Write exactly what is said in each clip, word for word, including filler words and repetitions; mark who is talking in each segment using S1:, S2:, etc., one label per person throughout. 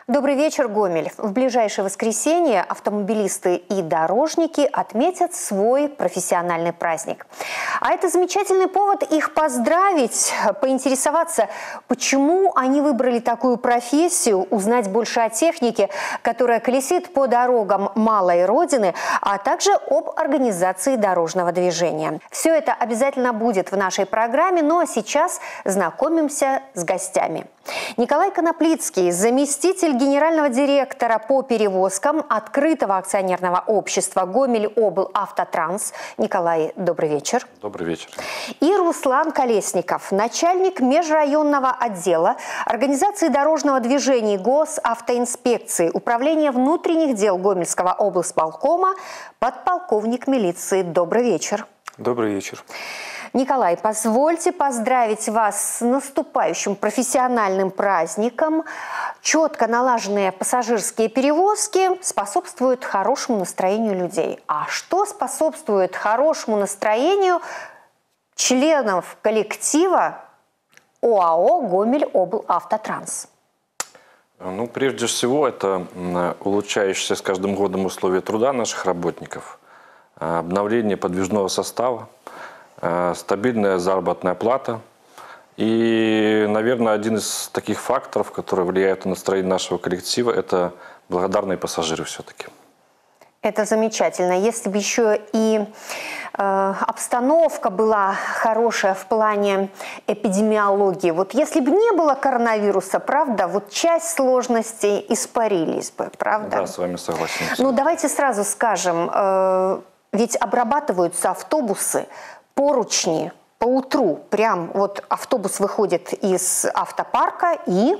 S1: Добрый вечер, Гомель. В ближайшее воскресенье автомобилисты и дорожники отметят свой профессиональный праздник. А это замечательный повод их поздравить, поинтересоваться, почему они выбрали такую профессию, узнать больше о технике, которая колесит по дорогам малой родины, а также об организации дорожного движения. Все это обязательно будет в нашей программе, но сейчас знакомимся с гостями. Николай Коноплицкий, заместитель генерального директора по перевозкам открытого акционерного общества «Гомель-Облавтотранс». Николай, добрый вечер.
S2: Добрый вечер.
S1: И Руслан Колесников, начальник межрайонного отдела организации дорожного движения Госавтоинспекции, Управления внутренних дел Гомельского облсполкома, подполковник милиции. Добрый вечер.
S3: Добрый вечер.
S1: Николай, позвольте поздравить вас с наступающим профессиональным праздником. Четко налаженные пассажирские перевозки способствуют хорошему настроению людей. А что способствует хорошему настроению членов коллектива ОАО «Гомель-Облавтотранс»?
S2: Ну, прежде всего, это улучшающиеся с каждым годом условия труда наших работников, обновление подвижного состава, стабильная заработная плата. И, наверное, один из таких факторов, которые влияют на настроение нашего коллектива, это благодарные пассажиры все-таки.
S1: Это замечательно. Если бы еще и э, обстановка была хорошая в плане эпидемиологии, вот если бы не было коронавируса, правда, вот часть сложностей испарились бы, правда?
S2: Да, с вами согласен.
S1: Ну, давайте сразу скажем, э, ведь обрабатываются автобусы, поручни по утру. Прям вот автобус выходит из автопарка и...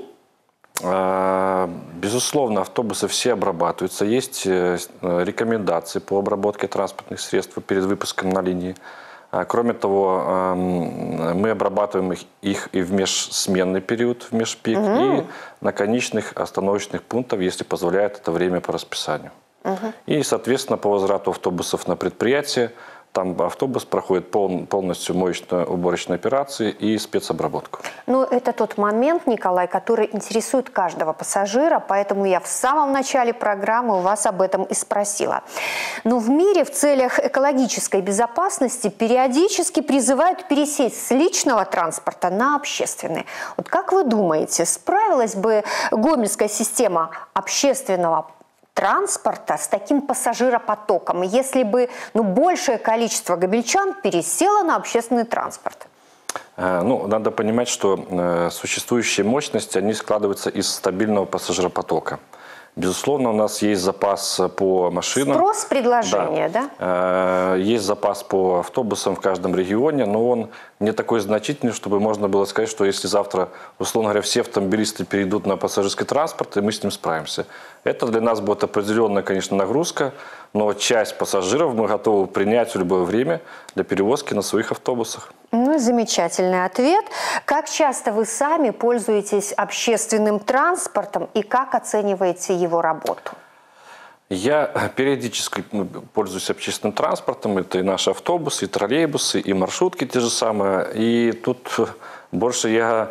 S2: Безусловно, автобусы все обрабатываются. Есть рекомендации по обработке транспортных средств перед выпуском на линии. Кроме того, мы обрабатываем их, их и в межсменный период, в межпик, угу. и на конечных остановочных пунктах, если позволяет это время по расписанию. Угу. И, соответственно, по возврату автобусов на предприятие, там автобус проходит пол, полностью моечно-уборочные операции и спецобработку.
S1: Ну, это тот момент, Николай, который интересует каждого пассажира, поэтому я в самом начале программы у вас об этом и спросила. Но в мире в целях экологической безопасности периодически призывают пересесть с личного транспорта на общественный. Вот как вы думаете, справилась бы гомельская система общественного транспорта с таким пассажиропотоком, если бы ну, большее количество гомельчан пересело на общественный транспорт?
S2: Ну, надо понимать, что э, существующие мощности, они складываются из стабильного пассажиропотока. Безусловно, у нас есть запас по машинам.
S1: Спрос, предложение, да?
S2: да? Есть запас по автобусам в каждом регионе, но он не такой значительный, чтобы можно было сказать, что если завтра, условно говоря, все автомобилисты перейдут на пассажирский транспорт, и мы с ним справимся. Это для нас будет определенная, конечно, нагрузка, но часть пассажиров мы готовы принять в любое время для перевозки на своих автобусах.
S1: Ну, замечательный ответ. Как часто вы сами пользуетесь общественным транспортом и как оцениваете его работу?
S2: Я периодически пользуюсь общественным транспортом. Это и наши автобусы, и троллейбусы, и маршрутки те же самые. И тут больше я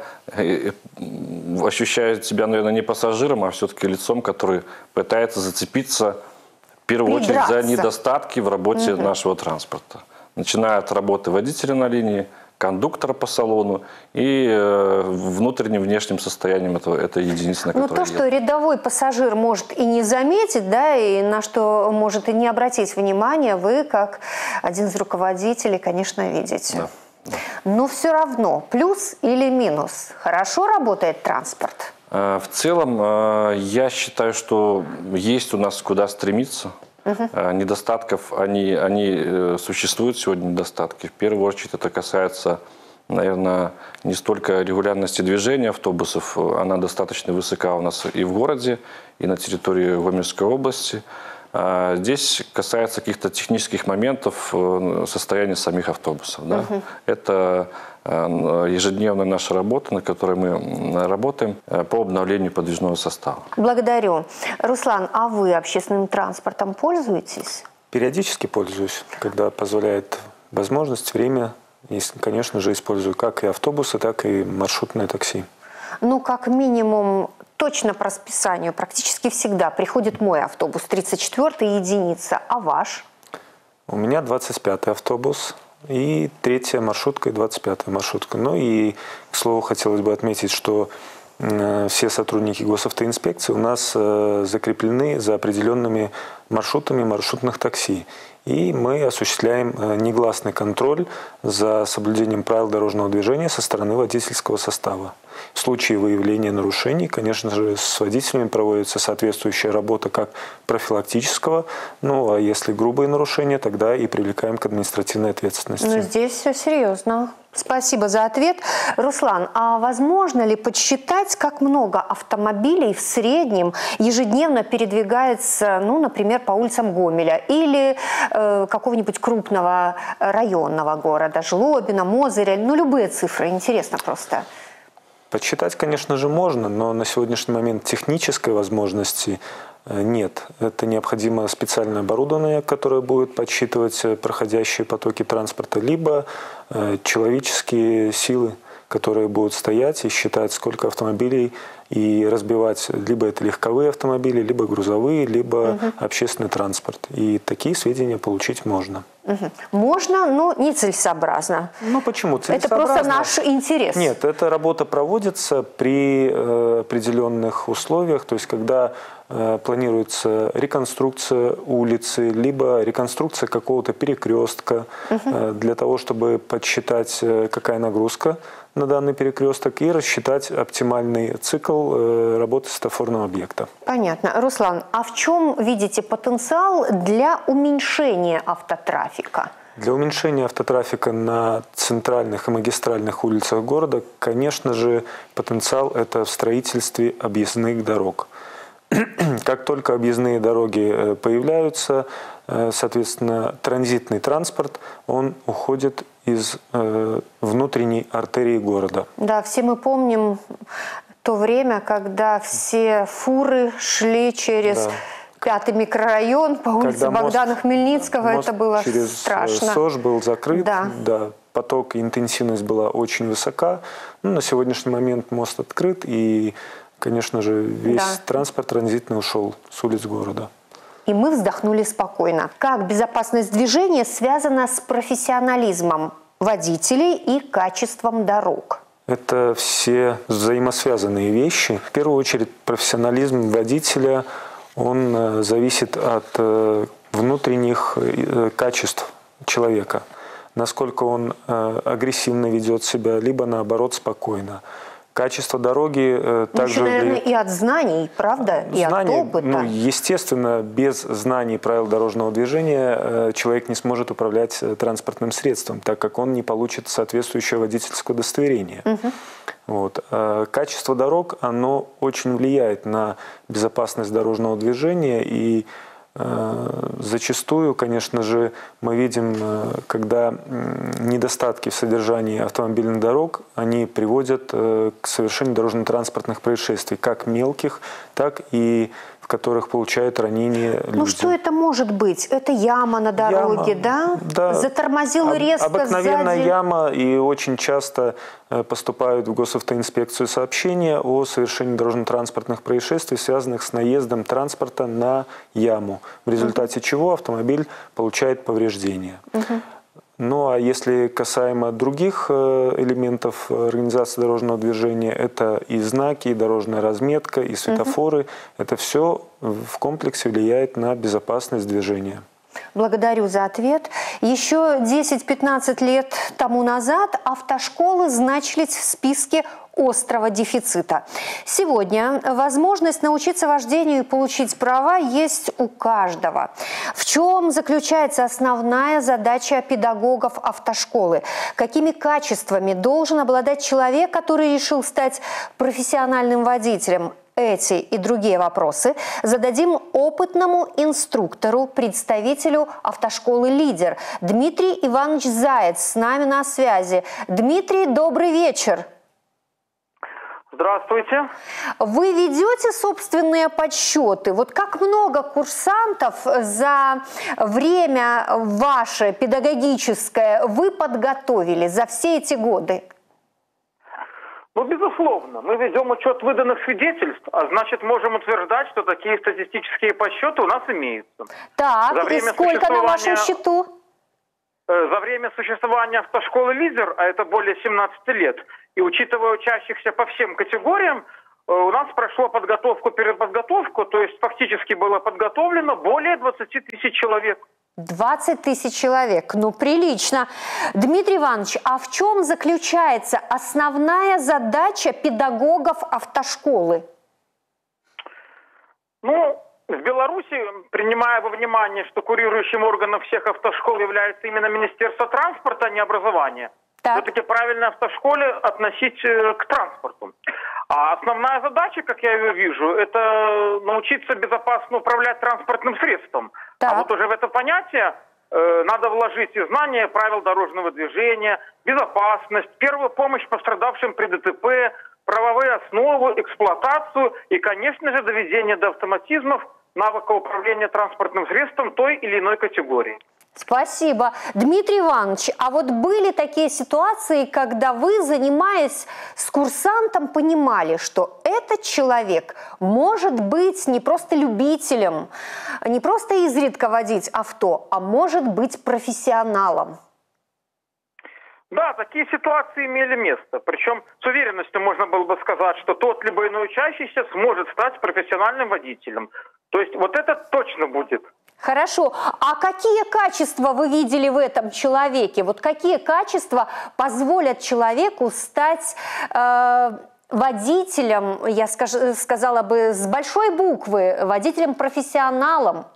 S2: ощущаю себя, наверное, не пассажиром, а все-таки лицом, который пытается зацепиться в первую очередь за недостатки в работе угу. нашего транспорта. Начиная от работы водителя на линии, кондуктора по салону и э, внутренним внешним состоянием этого, этой единицы, на которой
S1: Ну, то, что рядовой пассажир может и не заметить, да, и на что может и не обратить внимания, вы, как один из руководителей, конечно, видите.
S2: Да, да.
S1: Но все равно, плюс или минус, хорошо работает транспорт?
S2: Э, в целом, э, я считаю, что есть у нас куда стремиться. Uh-huh. Недостатков, они, они существуют сегодня, недостатки. В первую очередь это касается, наверное, не столько регулярности движения автобусов, она достаточно высока у нас и в городе, и на территории Гомельской области. Здесь касается каких-то технических моментов состояния самих автобусов. Да? Uh-huh. Это ежедневная наша работа, на которой мы работаем по обновлению подвижного состава.
S1: Благодарю. Руслан, а вы общественным транспортом пользуетесь?
S3: Периодически пользуюсь, когда позволяет возможность, время. И, конечно же, использую как и автобусы, так и маршрутное такси.
S1: Ну, как минимум, точно точно по расписанию, практически всегда приходит мой автобус, тридцать четвёртая единица, а ваш?
S3: У меня двадцать пятый автобус и третья маршрутка и двадцать пятая маршрутка. Ну и, к слову, хотелось бы отметить, что все сотрудники госавтоинспекции у нас закреплены за определенными маршрутами маршрутных такси. И мы осуществляем негласный контроль за соблюдением правил дорожного движения со стороны водительского состава. В случае выявления нарушений, конечно же, с водителями проводится соответствующая работа как профилактического, ну а если грубые нарушения, тогда и привлекаем к административной ответственности.
S1: Ну, здесь все серьезно. Спасибо за ответ. Руслан, а возможно ли подсчитать, как много автомобилей в среднем ежедневно передвигается, ну, например, по улицам Гомеля или э, какого-нибудь крупного районного города, Жлобина, Мозыря, ну, любые цифры, интересно просто.
S3: Подсчитать, конечно же, можно, но на сегодняшний момент технической возможности нет. Это необходимо специальное оборудование, которое будет подсчитывать проходящие потоки транспорта, либо человеческие силы, которые будут стоять и считать, сколько автомобилей, и разбивать, либо это легковые автомобили, либо грузовые, либо угу. общественный транспорт. И такие сведения получить можно.
S1: Угу. Можно, но не целесообразно.
S3: Ну почему? Целесообразно.
S1: Это просто наш интерес.
S3: Нет, эта работа проводится при э, определенных условиях, то есть когда э, планируется реконструкция улицы, либо реконструкция какого-то перекрестка, угу. э, для того, чтобы подсчитать, э, какая нагрузка на данный перекресток и рассчитать оптимальный цикл э, работы светофорного объекта.
S1: Понятно. Руслан, а в чем видите потенциал для уменьшения автотрафика?
S3: Для уменьшения автотрафика на центральных и магистральных улицах города, конечно же, потенциал это в строительстве объездных дорог. Как только объездные дороги появляются, соответственно, транзитный транспорт, он уходит из э, внутренней артерии города.
S1: Да, все мы помним то время, когда все фуры шли через... Да. Пятый микрорайон по улице Когда Богдана мост, Хмельницкого, мост это было
S3: через
S1: страшно.
S3: СОЖ был закрыт,
S1: да.
S3: Да, поток и интенсивность была очень высока. Ну, на сегодняшний момент мост открыт, и, конечно же, весь да. транспорт транзитный ушел с улиц города.
S1: И мы вздохнули спокойно. Как безопасность движения связана с профессионализмом водителей и качеством дорог?
S3: Это все взаимосвязанные вещи. В первую очередь, профессионализм водителя – он зависит от внутренних качеств человека. Насколько он агрессивно ведет себя, либо наоборот спокойно. Качество дороги ну, также...
S1: Еще, наверное, и от знаний, правда? И
S3: знаний,
S1: от опыта.
S3: Ну, естественно, без знаний правил дорожного движения человек не сможет управлять транспортным средством, так как он не получит соответствующее водительское удостоверение. Угу. Вот. А качество дорог, оно очень влияет на безопасность дорожного движения, и э, зачастую, конечно же, мы видим, когда недостатки в содержании автомобильных дорог, они приводят э, к совершению дорожно-транспортных происшествий, как мелких, так и в которых получают ранения люди.
S1: Ну что это может быть? Это яма на дороге,
S3: яма,
S1: да?
S3: Да.
S1: Затормозил
S3: Об,
S1: резко
S3: Обыкновенная
S1: сзади.
S3: яма, и очень часто поступают в госавтоинспекцию сообщения о совершении дорожно-транспортных происшествий, связанных с наездом транспорта на яму, в результате uh-huh. чего автомобиль получает повреждения. Uh-huh. Ну а если касаемо других элементов организации дорожного движения, это и знаки, и дорожная разметка, и светофоры, угу. это все в комплексе влияет на безопасность движения.
S1: Благодарю за ответ. Еще десять-пятнадцать лет тому назад автошколы значились в списке острого дефицита. Сегодня возможность научиться вождению и получить права есть у каждого. В чем заключается основная задача педагогов автошколы? Какими качествами должен обладать человек, который решил стать профессиональным водителем? Эти и другие вопросы зададим опытному инструктору, представителю автошколы «Лидер». Дмитрий Иванович Заяц с нами на связи. Дмитрий, добрый вечер.
S4: Здравствуйте.
S1: Вы ведете собственные подсчеты? Вот как много курсантов за время ваше педагогическое вы подготовили за все эти годы?
S4: Ну, безусловно. Мы ведем учет выданных свидетельств, а значит, можем утверждать, что такие статистические подсчеты у нас имеются.
S1: Так, и сколько на вашем счету?
S4: За время существования автошколы «Лидер», а это более семнадцати лет, и учитывая учащихся по всем категориям, у нас прошло подготовку, переподготовку, то есть фактически было подготовлено более двадцати тысяч человек.
S1: двадцать тысяч человек, ну прилично. Дмитрий Иванович, а в чем заключается основная задача педагогов автошколы?
S4: Ну, в Беларуси, принимая во внимание, что курирующим органом всех автошкол является именно Министерство транспорта, а не образования, все-таки правильно автошколе относить к транспорту. А основная задача, как я ее вижу, это научиться безопасно управлять транспортным средством. Так. А вот уже в это понятие э, надо вложить и знания правил дорожного движения, безопасность, первую помощь пострадавшим при ДТП, правовые основы, эксплуатацию и, конечно же, доведение до автоматизмов навыка управления транспортным средством той или иной категории.
S1: Спасибо. Дмитрий Иванович, а вот были такие ситуации, когда вы, занимаясь с курсантом, понимали, что этот человек может быть не просто любителем, не просто изредка водить авто, а может быть профессионалом?
S4: Да, такие ситуации имели место. Причем с уверенностью можно было бы сказать, что тот либо иной учащийся сможет стать профессиональным водителем. То есть вот это точно будет.
S1: Хорошо. А какие качества вы видели в этом человеке? Вот какие качества позволят человеку стать э, водителем, я скаж, сказала бы, с большой буквы, водителем-профессионалом?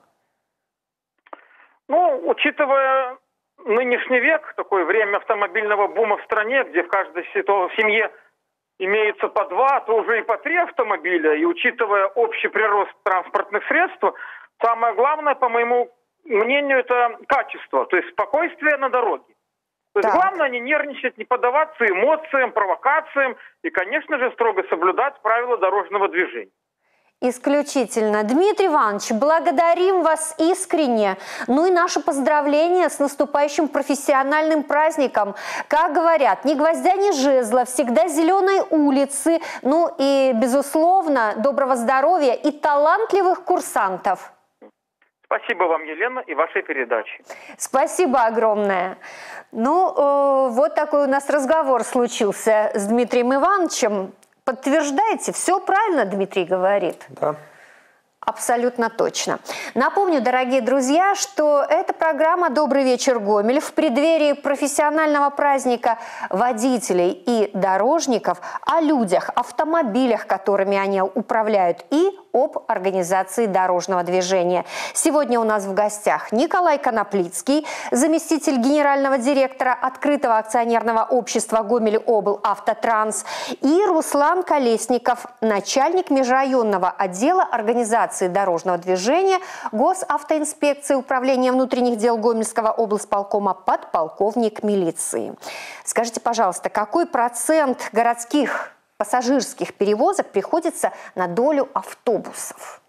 S4: Ну, учитывая нынешний век, такое время автомобильного бума в стране, где в каждой семье имеется по два, а то уже и по три автомобиля, и учитывая общий прирост транспортных средств, самое главное, по моему мнению, это качество, то есть спокойствие на дороге. То есть главное не нервничать, не поддаваться эмоциям, провокациям и, конечно же, строго соблюдать правила дорожного движения.
S1: Исключительно. Дмитрий Иванович, благодарим вас искренне. Ну и наше поздравление с наступающим профессиональным праздником. Как говорят, ни гвоздя, ни жезла, всегда зеленой улицы. Ну и, безусловно, доброго здоровья и талантливых курсантов.
S4: Спасибо вам, Елена, и вашей передаче.
S1: Спасибо огромное. Ну, э, вот такой у нас разговор случился с Дмитрием Ивановичем. Подтверждаете? Все правильно Дмитрий говорит?
S3: Да.
S1: Абсолютно точно. Напомню, дорогие друзья, что эта программа «Добрый вечер, Гомель» в преддверии профессионального праздника водителей и дорожников о людях, автомобилях, которыми они управляют, и об организации дорожного движения. Сегодня у нас в гостях Николай Коноплицкий, заместитель генерального директора открытого акционерного общества «Гомель-Облавтотранс», и Руслан Колесников, начальник межрайонного отдела организации дорожного движения Госавтоинспекции Управления внутренних дел Гомельского облсполкома, подполковник милиции. Скажите, пожалуйста, какой процент городских пассажирских перевозок приходится на долю автобусов?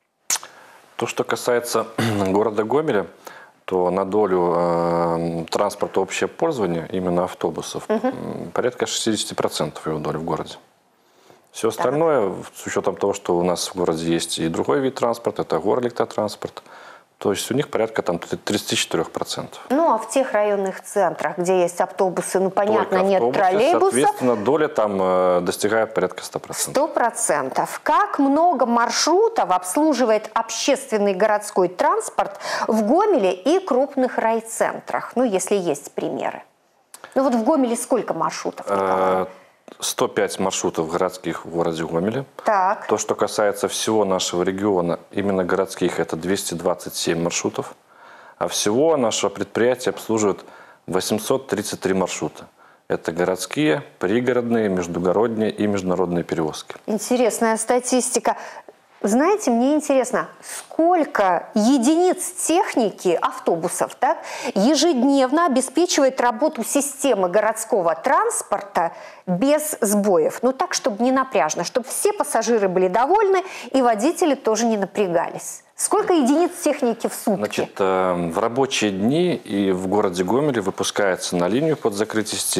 S2: То, что касается города Гомеля, то на долю э, транспорта общего пользования, именно автобусов, угу. порядка шестидесяти процентов его доли в городе. Все остальное, так. с учетом того, что у нас в городе есть и другой вид транспорта, это горэлектротранспорт, то есть у них порядка там тридцати четырёх процентов.
S1: Ну, а в тех районных центрах, где есть автобусы, ну, понятно,
S2: Только
S1: нет
S2: автобусы,
S1: троллейбусов.
S2: Соответственно, доля там э, достигает порядка ста процентов.
S1: сто процентов. Как много маршрутов обслуживает общественный городской транспорт в Гомеле и крупных райцентрах? Ну, если есть примеры. Ну, вот в Гомеле сколько маршрутов, Николай?
S2: сто пять маршрутов городских в городе Гомеле.
S1: Так.
S2: То, что касается всего нашего региона, именно городских, это двести двадцать семь маршрутов. А всего наше предприятие обслуживает восемьсот тридцать три маршрута. Это городские, пригородные, междугородние и международные перевозки.
S1: Интересная статистика. Знаете, мне интересно, сколько единиц техники, автобусов, так, ежедневно обеспечивает работу системы городского транспорта без сбоев? Ну так, чтобы не напряжно, чтобы все пассажиры были довольны и водители тоже не напрягались. Сколько единиц техники в сутки?
S2: Значит, в рабочие дни и в городе Гомеле выпускается на линию под закрытости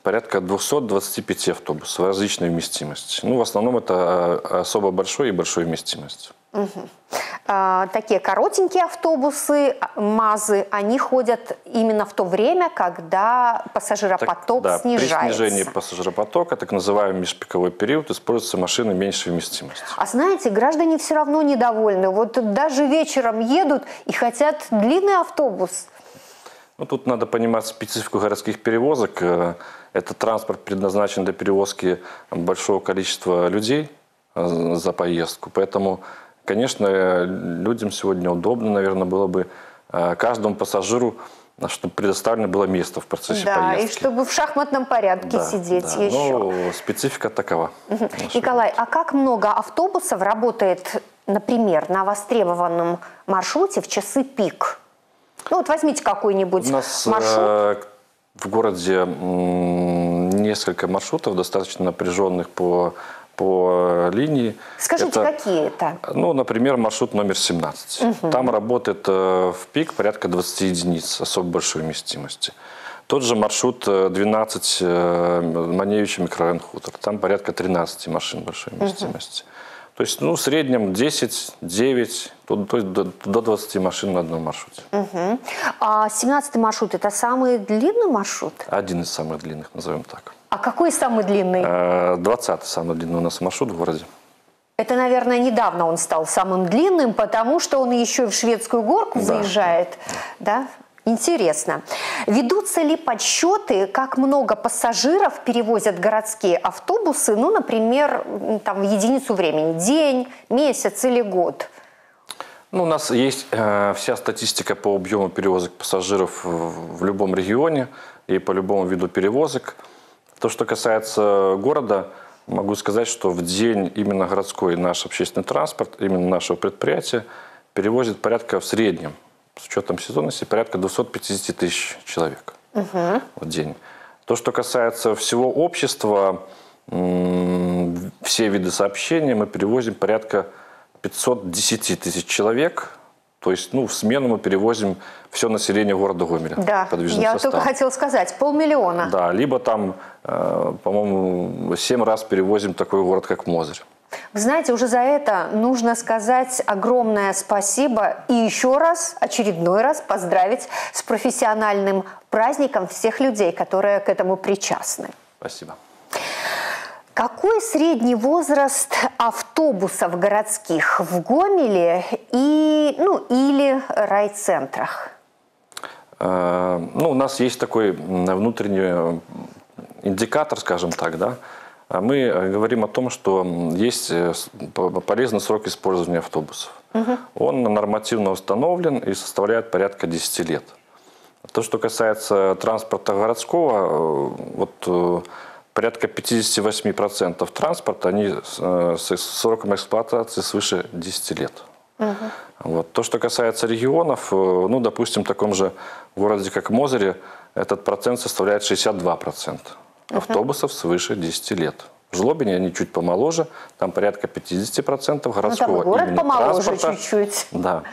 S2: порядка двухсот двадцати пяти автобусов различной вместимости. Ну, в основном это особо большой и большой вместимости.
S1: Угу. А, такие коротенькие автобусы, МАЗы, они ходят именно в то время, когда пассажиропоток так, да, снижается.
S2: При снижении пассажиропотока, так называемый межпиковой период, используются машины меньшей вместимости.
S1: А знаете, граждане все равно недовольны. Вот даже вечером едут и хотят длинный автобус.
S2: Ну, тут надо понимать специфику городских перевозок. Этот транспорт предназначен для перевозки большого количества людей за поездку. Поэтому, конечно, людям сегодня удобно, наверное, было бы каждому пассажиру, чтобы предоставлено было место в процессе
S1: да,
S2: поездки.
S1: Да, и чтобы в шахматном порядке да, сидеть
S2: да.
S1: еще.
S2: Ну, специфика такова.
S1: Угу. Николай, а как много автобусов работает, например, на востребованном маршруте в часы пик? Ну вот возьмите какой-нибудь маршрут. У нас э,
S2: в городе несколько маршрутов, достаточно напряженных по, по линии.
S1: Скажите, это, какие это?
S2: Ну, например, маршрут номер семнадцать. Угу. Там работает э, в пик порядка двадцати единиц особо большой вместимости. Тот же маршрут двенадцать, э, Маневичий микрорайон Хутор. Там порядка тринадцати машин большой вместимости. Угу. То есть, ну, в среднем десять-девять, то, то есть до, до двадцати машин на одном маршруте.
S1: Угу. А семнадцатый маршрут – это самый длинный маршрут?
S2: Один из самых длинных, назовем так.
S1: А какой самый длинный?
S2: двадцатый самый длинный у нас маршрут в городе.
S1: Это, наверное, недавно он стал самым длинным, потому что он еще и в Шведскую горку да. заезжает, да? Интересно. Ведутся ли подсчеты, как много пассажиров перевозят городские автобусы, ну, например, там, в единицу времени, день, месяц или год?
S2: Ну, у нас есть э, вся статистика по объему перевозок пассажиров в, в любом регионе и по любому виду перевозок. То, что касается города, могу сказать, что в день именно городской наш общественный транспорт, именно нашего предприятия, перевозит порядка в среднем, с учетом сезонности, порядка двухсот пятидесяти тысяч человек угу. в день. То, что касается всего общества, все виды сообщения мы перевозим порядка пятисот десяти тысяч человек. То есть, ну, в смену мы перевозим все население города Гомеля.
S1: Да, я
S2: состав.
S1: только хотела сказать, полмиллиона.
S2: Да, либо там, э, по-моему, семь раз перевозим такой город, как Мозырь.
S1: Вы знаете, уже за это нужно сказать огромное спасибо и еще раз, очередной раз поздравить с профессиональным праздником всех людей, которые к этому причастны.
S2: Спасибо.
S1: Какой средний возраст автобусов городских в Гомеле и, ну, или райцентрах?
S2: Э, ну, у нас есть такой внутренний индикатор, скажем так, да. Мы говорим о том, что есть полезный срок использования автобусов. Угу. Он нормативно установлен и составляет порядка десяти лет. То, что касается транспорта городского, вот порядка пятидесяти восьми процентов транспорта, они с сроком эксплуатации свыше десяти лет. Угу. Вот. То, что касается регионов, ну, допустим, в таком же городе, как Мозыре, этот процент составляет шестьдесят два процента. Автобусов свыше десяти лет. В Жлобине они чуть помоложе, там порядка пятидесяти процентов городского ну,
S1: город помоложе
S2: транспорта.
S1: чуть-чуть.
S2: Да,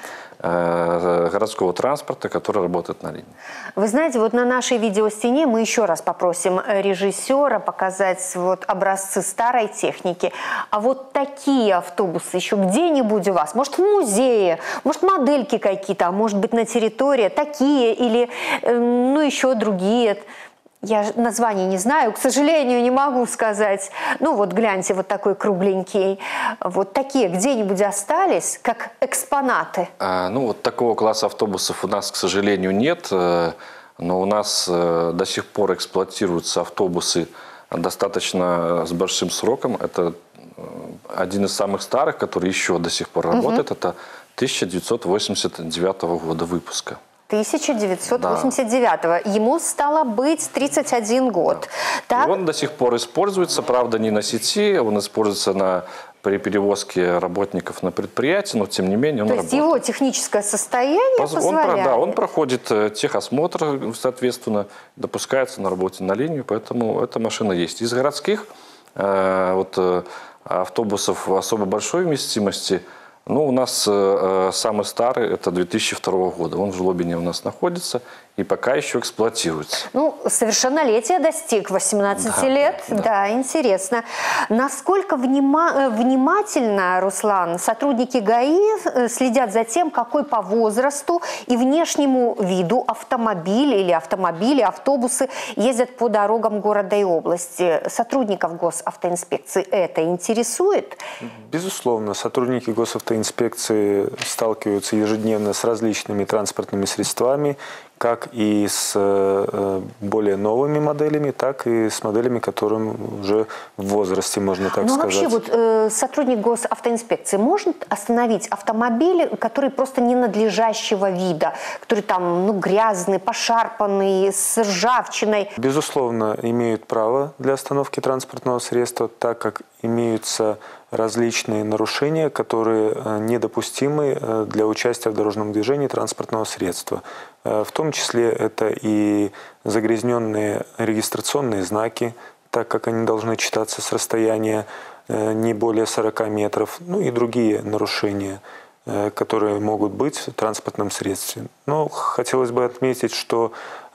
S2: э, городского транспорта, который работает на линии.
S1: Вы знаете, вот на нашей видеостене мы еще раз попросим режиссера показать вот образцы старой техники. А вот такие автобусы еще где-нибудь у вас? Может, в музее, может, модельки какие-то, а может быть, на территории такие или, э, ну, еще другие. Я названий не знаю, к сожалению, не могу сказать. Ну вот гляньте, вот такой кругленький. Вот такие где-нибудь остались, как экспонаты?
S2: А, ну вот такого класса автобусов у нас, к сожалению, нет. Но у нас до сих пор эксплуатируются автобусы достаточно с большим сроком. Это один из самых старых, который еще до сих пор работает. Угу. Это тысяча девятьсот восемьдесят девятого года выпуска.
S1: тысяча девятьсот восемьдесят девятого. Да. Ему стало быть тридцать один год.
S2: Да. Так? Он до сих пор используется, правда, не на сети, он используется на, при перевозке работников на предприятии, но тем не менее он
S1: То
S2: работает.
S1: есть его техническое состояние
S2: Поз...
S1: позволяет?
S2: Он, да, он проходит техосмотр, соответственно, допускается на работе на линию, поэтому эта машина есть. Из городских э, вот, э, автобусов особо большой вместимости, ну, у нас э, самый старый, это две тысячи второго года. Он в Жлобине у нас находится. и пока еще эксплуатируется.
S1: Ну, совершеннолетие достиг, восемнадцати
S2: да,
S1: лет.
S2: Да, да.
S1: да, интересно. Насколько внима внимательно, Руслан, сотрудники ГАИ следят за тем, какой по возрасту и внешнему виду автомобиль или автомобили, автобусы ездят по дорогам города и области? Сотрудников госавтоинспекции это интересует?
S3: Безусловно, сотрудники госавтоинспекции сталкиваются ежедневно с различными транспортными средствами, как и с более новыми моделями, так и с моделями, которым уже в возрасте, можно так
S1: ну,
S3: сказать.
S1: Вообще, вот э, сотрудник госавтоинспекции может остановить автомобили, которые просто ненадлежащего вида, которые там, ну, грязные, пошарпанные, с ржавчиной?
S3: Безусловно, имеют право для остановки транспортного средства, так как имеются различные нарушения, которые недопустимы для участия в дорожном движении транспортного средства. В том числе это и загрязненные регистрационные знаки, так как они должны читаться с расстояния не более сорока метров, ну и другие нарушения, которые могут быть в транспортном средстве. Но хотелось бы отметить, что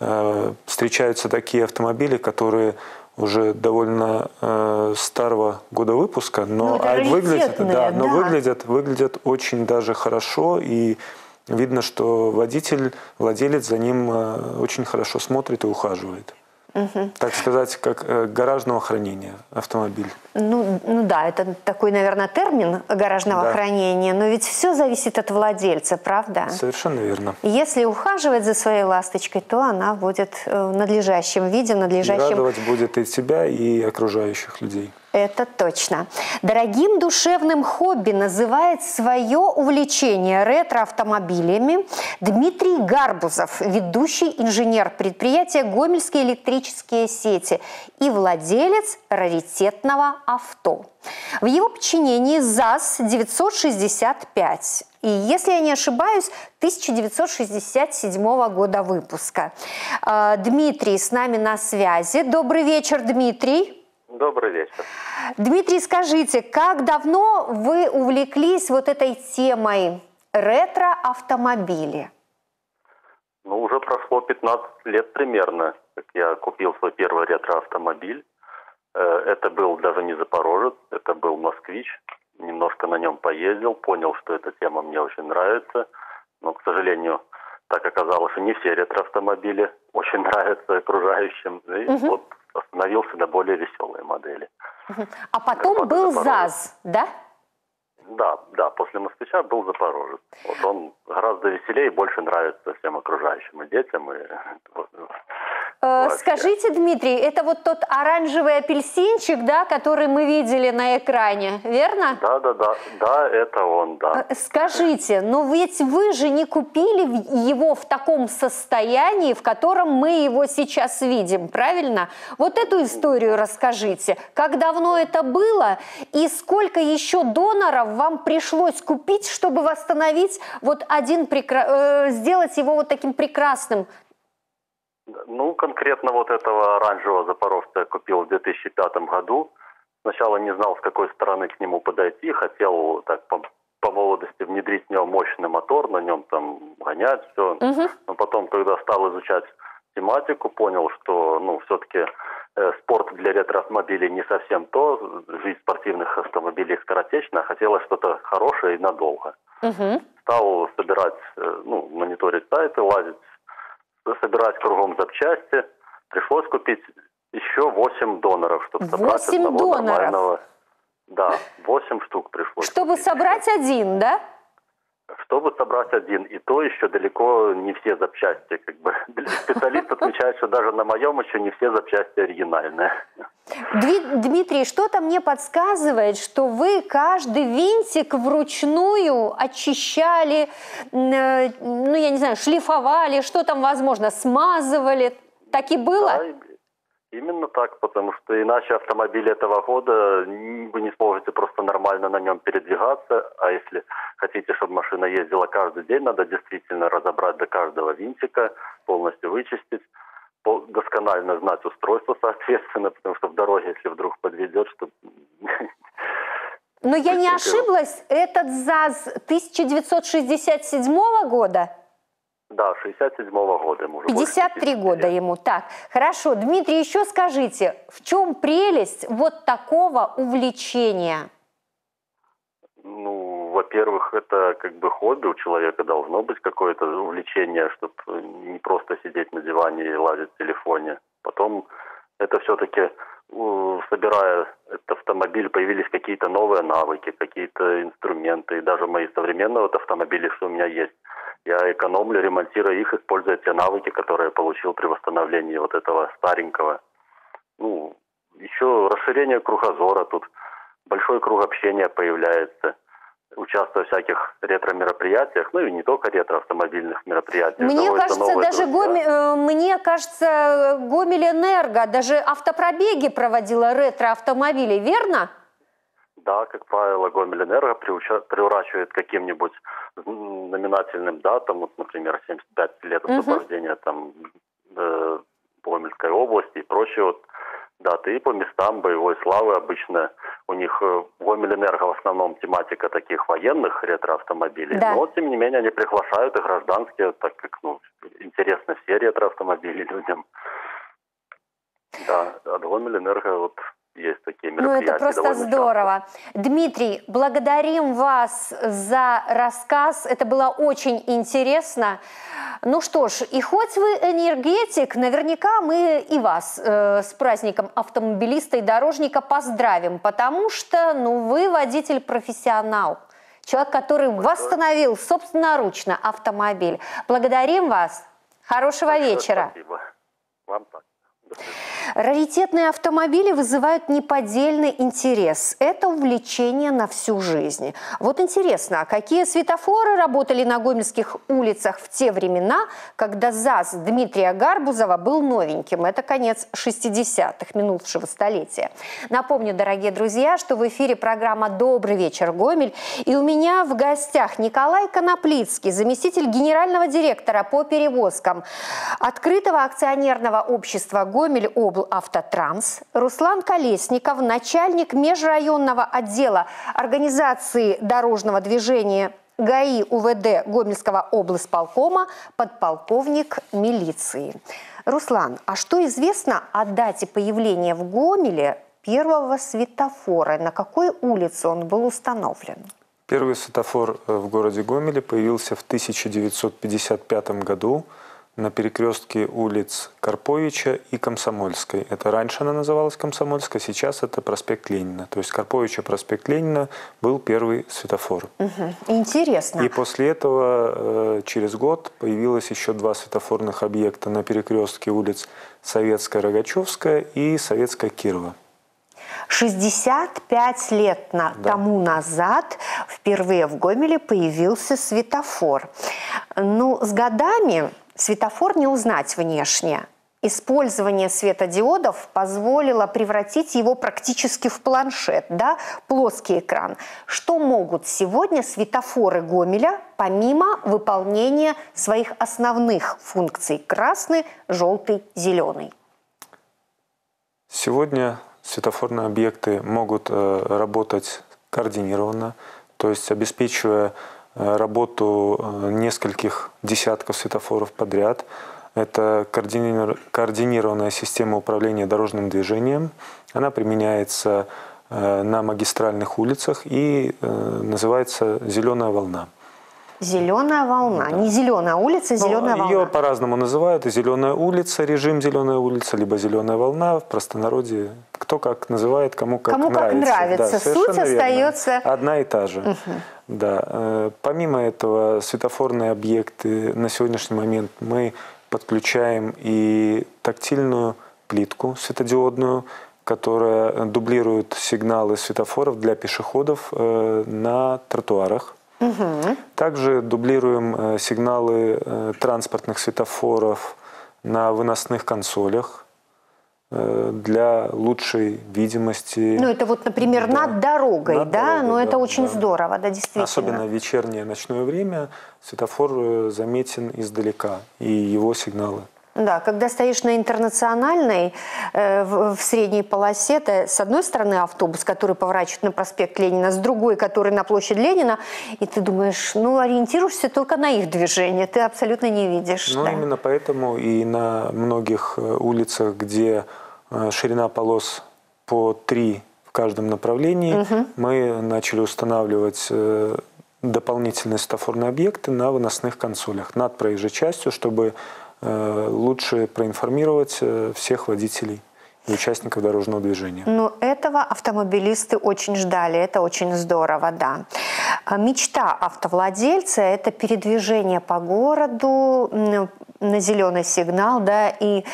S3: встречаются такие автомобили, которые уже довольно э, старого года выпуска, но,
S1: а
S3: выглядят, да, но
S1: да.
S3: выглядят, выглядят очень даже хорошо, и видно, что водитель, владелец за ним э, очень хорошо смотрит и ухаживает. Угу. Так сказать, как э, гаражного хранения автомобиль.
S1: Ну, ну да, это такой, наверное, термин гаражного
S3: да.
S1: хранения, но ведь все зависит от владельца, правда?
S3: Совершенно верно.
S1: Если ухаживать за своей ласточкой, то она будет в надлежащем виде, в надлежащем...
S3: И радовать будет и себя, и окружающих людей.
S1: Это точно. Дорогим душевным хобби называет свое увлечение ретро-автомобилями Дмитрий Гарбузов, ведущий инженер предприятия «Гомельские электрические сети» и владелец раритетного авто. В его подчинении ЗАЗ девятьсот шестьдесят пять. И, если я не ошибаюсь, тысяча девятьсот шестьдесят седьмого года выпуска. Дмитрий с нами на связи. Добрый вечер, Дмитрий.
S5: Добрый вечер.
S1: Дмитрий, скажите, как давно вы увлеклись вот этой темой ретро-автомобили?
S5: Ну, уже прошло пятнадцать лет примерно, как я купил свой первый ретро-автомобиль. Это был даже не Запорожец, это был Москвич. Немножко на нем поездил, понял, что эта тема мне очень нравится. Но, к сожалению, так оказалось, что не все ретро-автомобили очень нравятся окружающим. И угу. вот остановился на более веселые модели.
S1: Угу. А потом был ЗАЗ, да?
S5: Да, да, после «Москвича» был «Запорожец». Вот он гораздо веселее и больше нравится всем окружающим, и детям, и...
S1: Э, скажите, Дмитрий, это вот тот оранжевый апельсинчик, да, который мы видели на экране, верно?
S5: Да, да, да, да, это он, да.
S1: Скажите, но ведь вы же не купили его в таком состоянии, в котором мы его сейчас видим, правильно? Вот эту историю расскажите. Как давно это было и сколько еще доноров вам пришлось купить, чтобы восстановить вот один, прекра... сделать его вот таким прекрасным?
S5: Ну, конкретно вот этого оранжевого запорожца я купил в две тысячи пятом году. Сначала не знал, с какой стороны к нему подойти. Хотел так по, по молодости внедрить в него мощный мотор, на нем там гонять все. Угу. Но потом, когда стал изучать тематику, понял, что, ну, все-таки э, спорт для ретро-автомобилей не совсем то. Жизнь спортивных автомобилей скоротечна, а хотелось что-то хорошее и надолго. Угу. Стал собирать, э, ну, мониторить сайты, лазить, собирать кругом запчасти. Пришлось купить еще восемь доноров, чтобы собрать одного
S1: доноров.
S5: Нормального. Да, восемь штук пришлось.
S1: Чтобы
S5: купить.
S1: собрать один, да?
S5: Чтобы собрать один. И то еще далеко не все запчасти. Как бы. Специалист отмечает, что даже на моем еще не все запчасти оригинальные.
S1: Дмитрий, что-то мне подсказывает, что вы каждый винтик вручную очищали, ну, я не знаю, шлифовали, что там возможно, смазывали. Так и было?
S5: Да, именно так, потому что иначе автомобиль этого года вы не сможете просто нормально на нем передвигаться. А если хотите, чтобы машина ездила каждый день, надо действительно разобрать до каждого винтика, полностью вычистить. Досконально знать устройство, соответственно, потому что в дороге, если вдруг подведет, что...
S1: Но я не ошиблась, этот ЗАЗ тысяча девятьсот шестьдесят седьмого года?
S5: Да, шестьдесят седьмого года ему уже.
S1: пятьдесят три года ему. Так, хорошо. Дмитрий, еще скажите, в чем прелесть вот такого увлечения?
S5: Ну, во-первых, это как бы хобби, у человека должно быть какое-то увлечение, чтобы не просто сидеть на диване и лазить в телефоне. Потом это все-таки, собирая этот автомобиль, появились какие-то новые навыки, какие-то инструменты. И даже мои современные вот автомобили, что у меня есть, я экономлю, ремонтируя их, используя те навыки, которые я получил при восстановлении вот этого старенького. Ну, еще расширение кругозора тут. Большой круг общения появляется, участвуя в всяких ретро-мероприятиях, ну и не только ретро-автомобильных мероприятиях.
S1: Мне кажется, даже Гоми... Мне кажется, Гомель-Энерго даже автопробеги проводила ретро-автомобили, верно?
S5: Да, как правило, Гомель-Энерго приуча... приурачивает к каким-нибудь номинательным датам, вот, например, семьдесят пять лет освобождения uh-huh. там, э, Гомельской области и прочие вот даты. И по местам боевой славы обычно у них в Гомель-Энерго в основном тематика таких военных ретро-автомобилей. Да. Но, тем не менее, они приглашают и гражданские, так как ну, интересны все ретро-автомобили людям. Да, от Гомель-Энерго вот есть такие мероприятия.
S1: Ну, это просто здорово. Часто. Дмитрий, благодарим вас за рассказ. Это было очень интересно. Ну что ж, и хоть вы энергетик, наверняка мы и вас э, с праздником автомобилиста и дорожника поздравим, потому что ну, вы водитель-профессионал. Человек, который восстановил собственноручно автомобиль. Благодарим вас. Хорошего Большое вечера.
S5: Спасибо. Вам так.
S1: Раритетные автомобили вызывают неподдельный интерес. Это увлечение на всю жизнь. Вот интересно, а какие светофоры работали на гомельских улицах в те времена, когда ЗАЗ Дмитрия Гарбузова был новеньким? Это конец шестидесятых, минувшего столетия. Напомню, дорогие друзья, что в эфире программа «Добрый вечер, Гомель». И у меня в гостях Николай Коноплицкий, заместитель генерального директора по перевозкам открытого акционерного общества «Гомель-Облавтотранс», Руслан Колесников, начальник межрайонного отдела организации дорожного движения ГАИ УВД Гомельского облсполкома, подполковник милиции. Руслан, а что известно о дате появления в Гомеле первого светофора? На какой улице он был установлен?
S3: Первый светофор в городе Гомеле появился в тысяча девятьсот пятьдесят пятом году на перекрестке улиц Карповича и Комсомольской. Это раньше она называлась Комсомольская, сейчас это проспект Ленина. То есть Карповича, проспект Ленина был первый светофор.
S1: Угу. Интересно.
S3: И после этого через год появилось еще два светофорных объекта на перекрестке улиц Советская, Рогачевская и Советская, Кирова.
S1: шестьдесят пять лет на, да. тому назад впервые в Гомеле появился светофор. Ну, с годами светофор не узнать внешне. Использование светодиодов позволило превратить его практически в планшет, да, плоский экран. Что могут сегодня светофоры Гомеля, помимо выполнения своих основных функций – красный, желтый, зеленый?
S3: Сегодня светофорные объекты могут э, работать координированно, то есть обеспечивая э, работу э, нескольких десятков светофоров подряд. Это координир... координированная система управления дорожным движением. Она применяется э, на магистральных улицах и э, называется «зеленая волна».
S1: Зеленая волна. Да. Не зеленая улица, зеленая волна.
S3: Ее по-разному называют. Зеленая улица, режим зеленая улица, либо зеленая волна. В простонародье кто как называет, кому как
S1: кому
S3: нравится.
S1: Кому как нравится. Да, суть остается
S3: одна и та же. Угу. Да. Помимо этого, светофорные объекты на сегодняшний момент мы подключаем и тактильную плитку светодиодную, которая дублирует сигналы светофоров для пешеходов на тротуарах. Угу. Также дублируем э, сигналы э, транспортных светофоров на выносных консолях э, для лучшей видимости.
S1: Ну, это вот, например, да. над дорогой, над да? Дорогой, Но да, это очень да. здорово, да, действительно.
S3: Особенно в вечернее ночное время светофор заметен издалека, и его сигналы.
S1: Да, когда стоишь на Интернациональной э, в, в средней полосе, это с одной стороны автобус, который поворачивает на проспект Ленина, с другой, который на площадь Ленина, и ты думаешь, ну, ориентируешься только на их движение, ты абсолютно не видишь.
S3: Ну,
S1: да.
S3: именно поэтому и на многих улицах, где ширина полос по три в каждом направлении, угу. мы начали устанавливать дополнительные светофорные объекты на выносных консолях над проезжей частью, чтобы лучше проинформировать всех водителей и участников дорожного движения.
S1: Ну, этого автомобилисты очень ждали, это очень здорово, да. Мечта автовладельца – это передвижение по городу на зеленый сигнал, да, и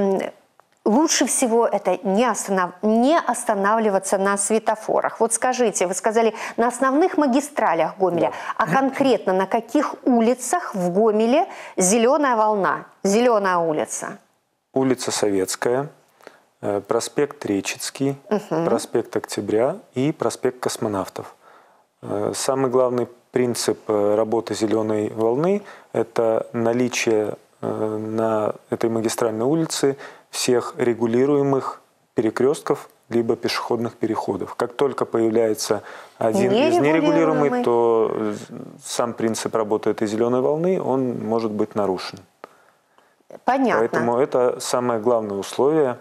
S1: лучше всего это не, останов... не останавливаться на светофорах. Вот скажите, вы сказали, на основных магистралях Гомеля, да. а конкретно на каких улицах в Гомеле зеленая волна, зеленая улица?
S3: Улица Советская, проспект Речицкий, угу. проспект Октября и проспект Космонавтов. Самый главный принцип работы зеленой волны – это наличие на этой магистральной улице всех регулируемых перекрестков либо пешеходных переходов. Как только появляется один из нерегулируемых, то сам принцип работы этой зеленой волны, он может быть нарушен.
S1: Понятно.
S3: Поэтому это самое главное условие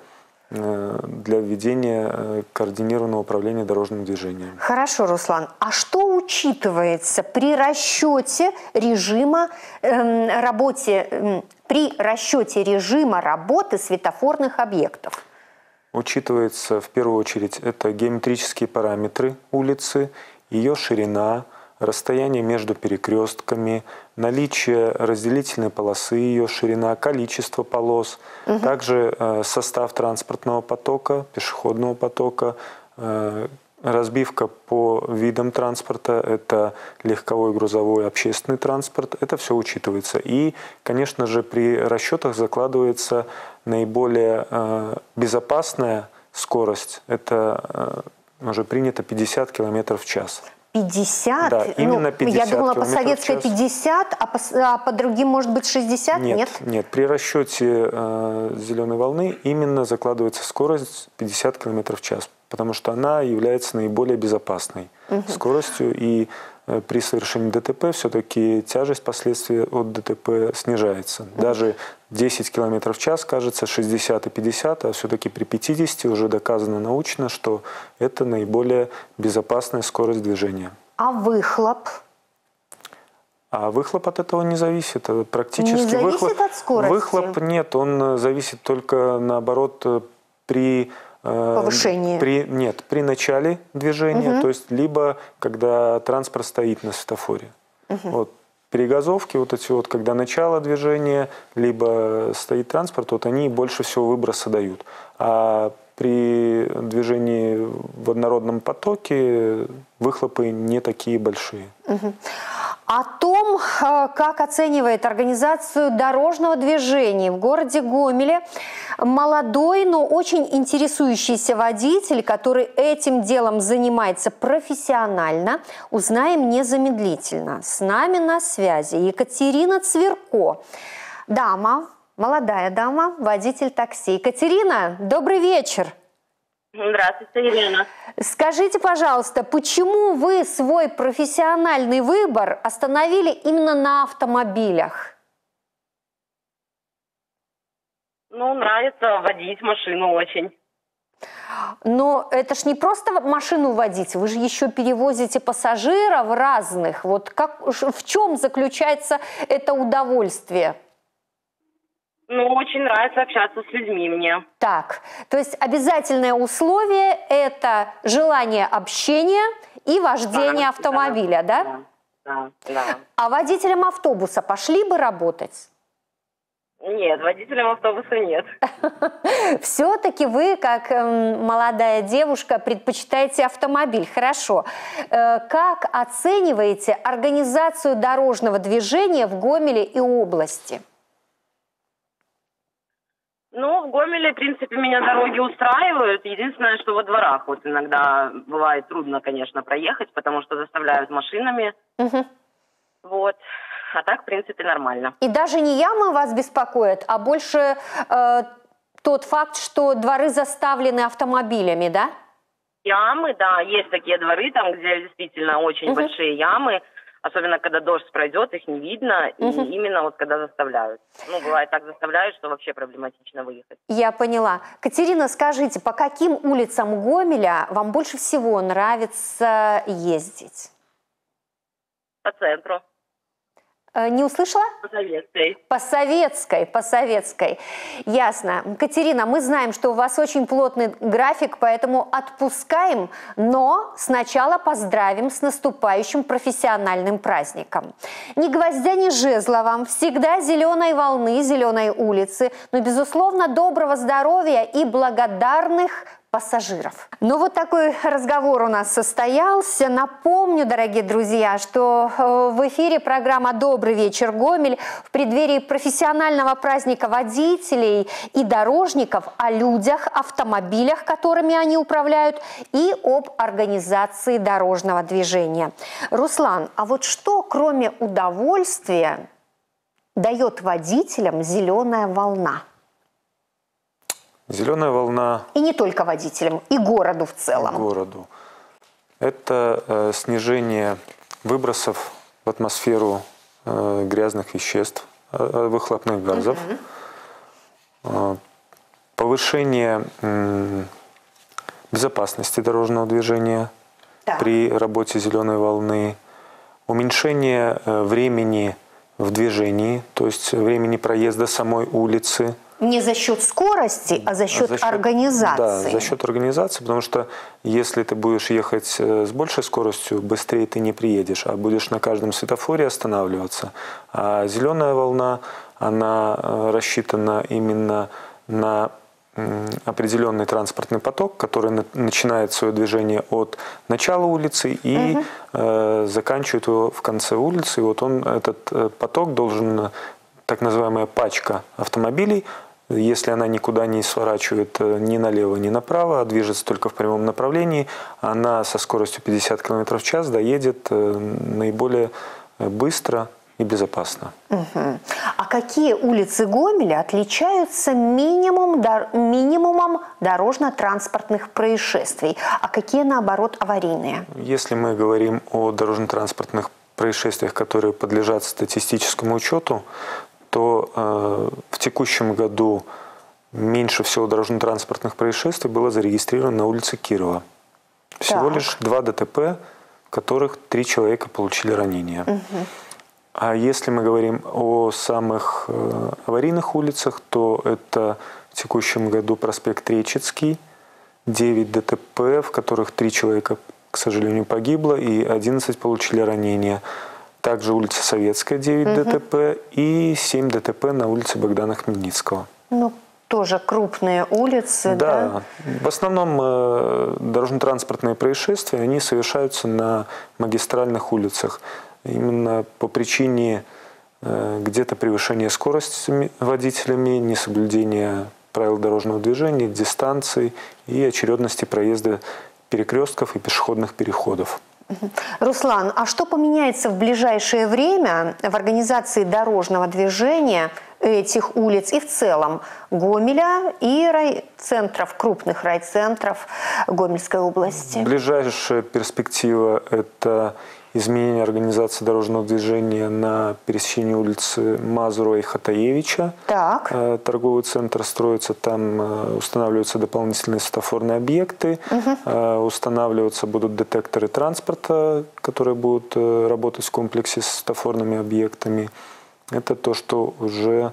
S3: для введения координированного управления дорожным движением.
S1: Хорошо, Руслан. А что учитывается при расчете режима э, работе, э, при расчете режима работы светофорных объектов?
S3: Учитывается в первую очередь это геометрические параметры улицы, ее ширина, расстояние между перекрестками, наличие разделительной полосы, ее ширина, количество полос, угу. также э, состав транспортного потока, пешеходного потока, э, разбивка по видам транспорта, это легковой, грузовой, общественный транспорт, это все учитывается. И, конечно же, при расчетах закладывается наиболее э, безопасная скорость, это э, уже принято пятьдесят километров в час.
S1: пятьдесят?
S3: Да, именно пятьдесят.
S1: Я думала, по советской пятьдесят, а по, а по другим может быть шестьдесят?
S3: Нет,
S1: нет,
S3: нет. При расчете э, зеленой волны именно закладывается скорость пятьдесят километров в час, потому что она является наиболее безопасной угу. скоростью, и э, при совершении ДТП все-таки тяжесть последствий от ДТП снижается. Угу. Даже десять километров в час кажется шестьдесят и пятьдесят, а все-таки при пятидесяти уже доказано научно, что это наиболее безопасная скорость движения.
S1: А выхлоп?
S3: А выхлоп от этого не зависит. Практически
S1: не зависит
S3: выхлоп,
S1: от скорости?
S3: Выхлоп нет, он зависит только наоборот при
S1: повышении.
S3: При, нет, при начале движения, угу. то есть либо когда транспорт стоит на светофоре. Угу. Вот. При газовке, вот эти вот, когда начало движения, либо стоит транспорт, вот они больше всего выброса дают. А при движении в однородном потоке выхлопы не такие большие.
S1: Угу. О том, как оценивает организацию дорожного движения в городе Гомеле молодой, но очень интересующийся водитель, который этим делом занимается профессионально, узнаем незамедлительно. С нами на связи Екатерина Цверко, дама, молодая дама, водитель такси. Екатерина, добрый вечер.
S6: Здравствуйте, Елена.
S1: Скажите, пожалуйста, почему вы свой профессиональный выбор остановили именно на автомобилях?
S6: Ну, нравится водить машину очень.
S1: Но это ж не просто машину водить, вы же еще перевозите пассажиров разных. Вот как, в чем заключается это удовольствие?
S6: Ну, очень нравится общаться с людьми мне.
S1: Так, то есть обязательное условие – это желание общения и вождение да, автомобиля, да?
S6: Да, да, да.
S1: А водителем автобуса пошли бы работать?
S6: Нет, водителем автобуса нет.
S1: Все-таки вы, как молодая девушка, предпочитаете автомобиль. Хорошо. Как оцениваете организацию дорожного движения в Гомеле и области?
S6: Ну, в Гомеле, в принципе, меня дороги устраивают. Единственное, что во дворах вот иногда бывает трудно, конечно, проехать, потому что заставляют машинами. Угу. Вот. А так, в принципе, нормально.
S1: И даже не ямы вас беспокоят, а больше э, тот факт, что дворы заставлены автомобилями, да?
S6: Ямы, да, есть такие дворы, там, где действительно очень угу. большие ямы. Особенно, когда дождь пройдет, их не видно, угу. и именно вот когда заставляют. Ну, бывает так заставляют, что вообще проблематично выехать.
S1: Я поняла. Катерина, скажите, по каким улицам Гомеля вам больше всего нравится ездить?
S6: По центру.
S1: Не услышала?
S6: По Советской.
S1: По Советской, по Советской. Ясно. Катерина, мы знаем, что у вас очень плотный график, поэтому отпускаем, но сначала поздравим с наступающим профессиональным праздником. Ни гвоздя, ни жезла вам, всегда зеленой волны, зеленой улицы, но, безусловно, доброго здоровья и благодарных пассажиров. Ну вот такой разговор у нас состоялся. Напомню, дорогие друзья, что в эфире программа «Добрый вечер, Гомель» в преддверии профессионального праздника водителей и дорожников о людях, автомобилях, которыми они управляют, и об организации дорожного движения. Руслан, а вот что, кроме удовольствия, дает водителям зеленая волна?
S3: Зеленая волна...
S1: И не только водителям, и городу в целом.
S3: И городу. Это э, снижение выбросов в атмосферу э, грязных веществ, э, выхлопных газов, угу. э, повышение э, безопасности дорожного движения да. при работе зеленой волны, уменьшение э, времени в движении, то есть времени проезда самой улицы.
S1: Не за счет скорости, а за счет, за счет организации.
S3: Да, за счет организации, потому что если ты будешь ехать с большей скоростью, быстрее ты не приедешь, а будешь на каждом светофоре останавливаться. А зеленая волна, она рассчитана именно на определенный транспортный поток, который начинает свое движение от начала улицы и угу. э, заканчивает его в конце улицы. И вот он, этот поток должен, так называемая пачка автомобилей, если она никуда не сворачивает ни налево, ни направо, а движется только в прямом направлении, она со скоростью пятьдесят километров в час доедет наиболее быстро и безопасно.
S1: Угу. А какие улицы Гомеля отличаются минимум, дор, минимумом дорожно-транспортных происшествий, а какие, наоборот, аварийные?
S3: Если мы говорим о дорожно-транспортных происшествиях, которые подлежат статистическому учету, то э, в текущем году меньше всего дорожно-транспортных происшествий было зарегистрировано на улице Кирова. Всего так. лишь два ДТП, в которых три человека получили ранения. Угу. А если мы говорим о самых э, аварийных улицах, то это в текущем году проспект Речицкий, девять ДТП, в которых три человека, к сожалению, погибло и одиннадцать получили ранения. Также улица Советская, девять угу. ДТП и семь ДТП на улице Богдана Хмельницкого.
S1: Ну, тоже крупные улицы, да?
S3: Да. В основном э, дорожно-транспортные происшествия, они совершаются на магистральных улицах. Именно по причине э, где-то превышения скорости водителями, несоблюдения правил дорожного движения, дистанций и очередности проезда перекрестков и пешеходных переходов.
S1: Руслан, а что поменяется в ближайшее время в организации дорожного движения этих улиц и в целом Гомеля и райцентров, крупных райцентров Гомельской области?
S3: Ближайшая перспектива – это изменение организации дорожного движения на пересечении улицы Мазурова и Хатаевича.
S1: Так.
S3: Торговый центр строится, там устанавливаются дополнительные светофорные объекты, угу. устанавливаться будут детекторы транспорта, которые будут работать в комплексе с светофорными объектами. Это то, что уже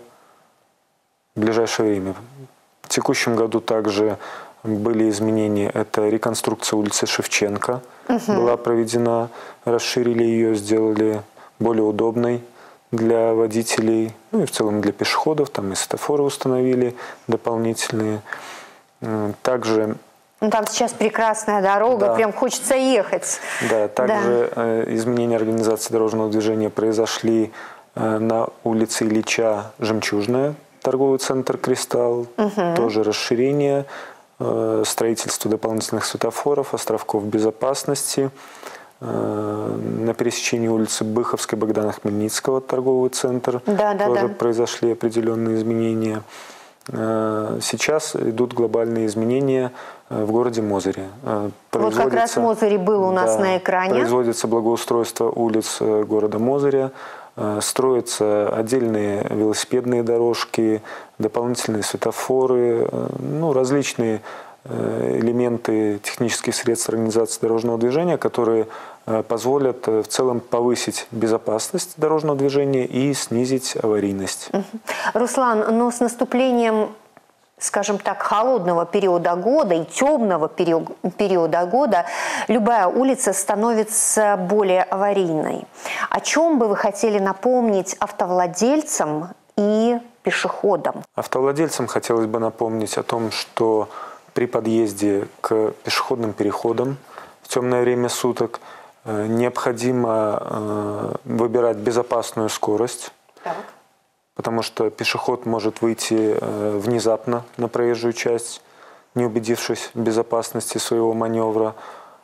S3: в ближайшее время. В текущем году также были изменения. Это реконструкция улицы Шевченко угу. была проведена, расширили ее, сделали более удобной для водителей, ну и в целом для пешеходов. Там и светофоры установили дополнительные. Также...
S1: Ну, там сейчас прекрасная дорога, да. Прям хочется ехать.
S3: Да, также да. изменения организации дорожного движения произошли на улице Ильича Жемчужная, торговый центр «Кристалл», угу. тоже расширение, строительство дополнительных светофоров, островков безопасности. На пересечении улицы Быховской, Богдана Хмельницкого, торговый центр,
S1: да, да,
S3: тоже
S1: да.
S3: произошли определенные изменения. Сейчас идут глобальные изменения в городе Мозыре.
S1: Вот как раз Мозыре был у нас
S3: да,
S1: на экране.
S3: Производится благоустройство улиц города Мозыря, строятся отдельные велосипедные дорожки, дополнительные светофоры, ну, различные элементы технических средств организации дорожного движения, которые позволят в целом повысить безопасность дорожного движения и снизить аварийность.
S1: Руслан, но с наступлением, скажем так, холодного периода года и темного периода года любая улица становится более аварийной. О чем бы вы хотели напомнить автовладельцам и пешеходам?
S3: Автовладельцам хотелось бы напомнить о том, что при подъезде к пешеходным переходам в темное время суток необходимо выбирать безопасную скорость, так. потому что пешеход может выйти внезапно на проезжую часть, не убедившись в безопасности своего маневра.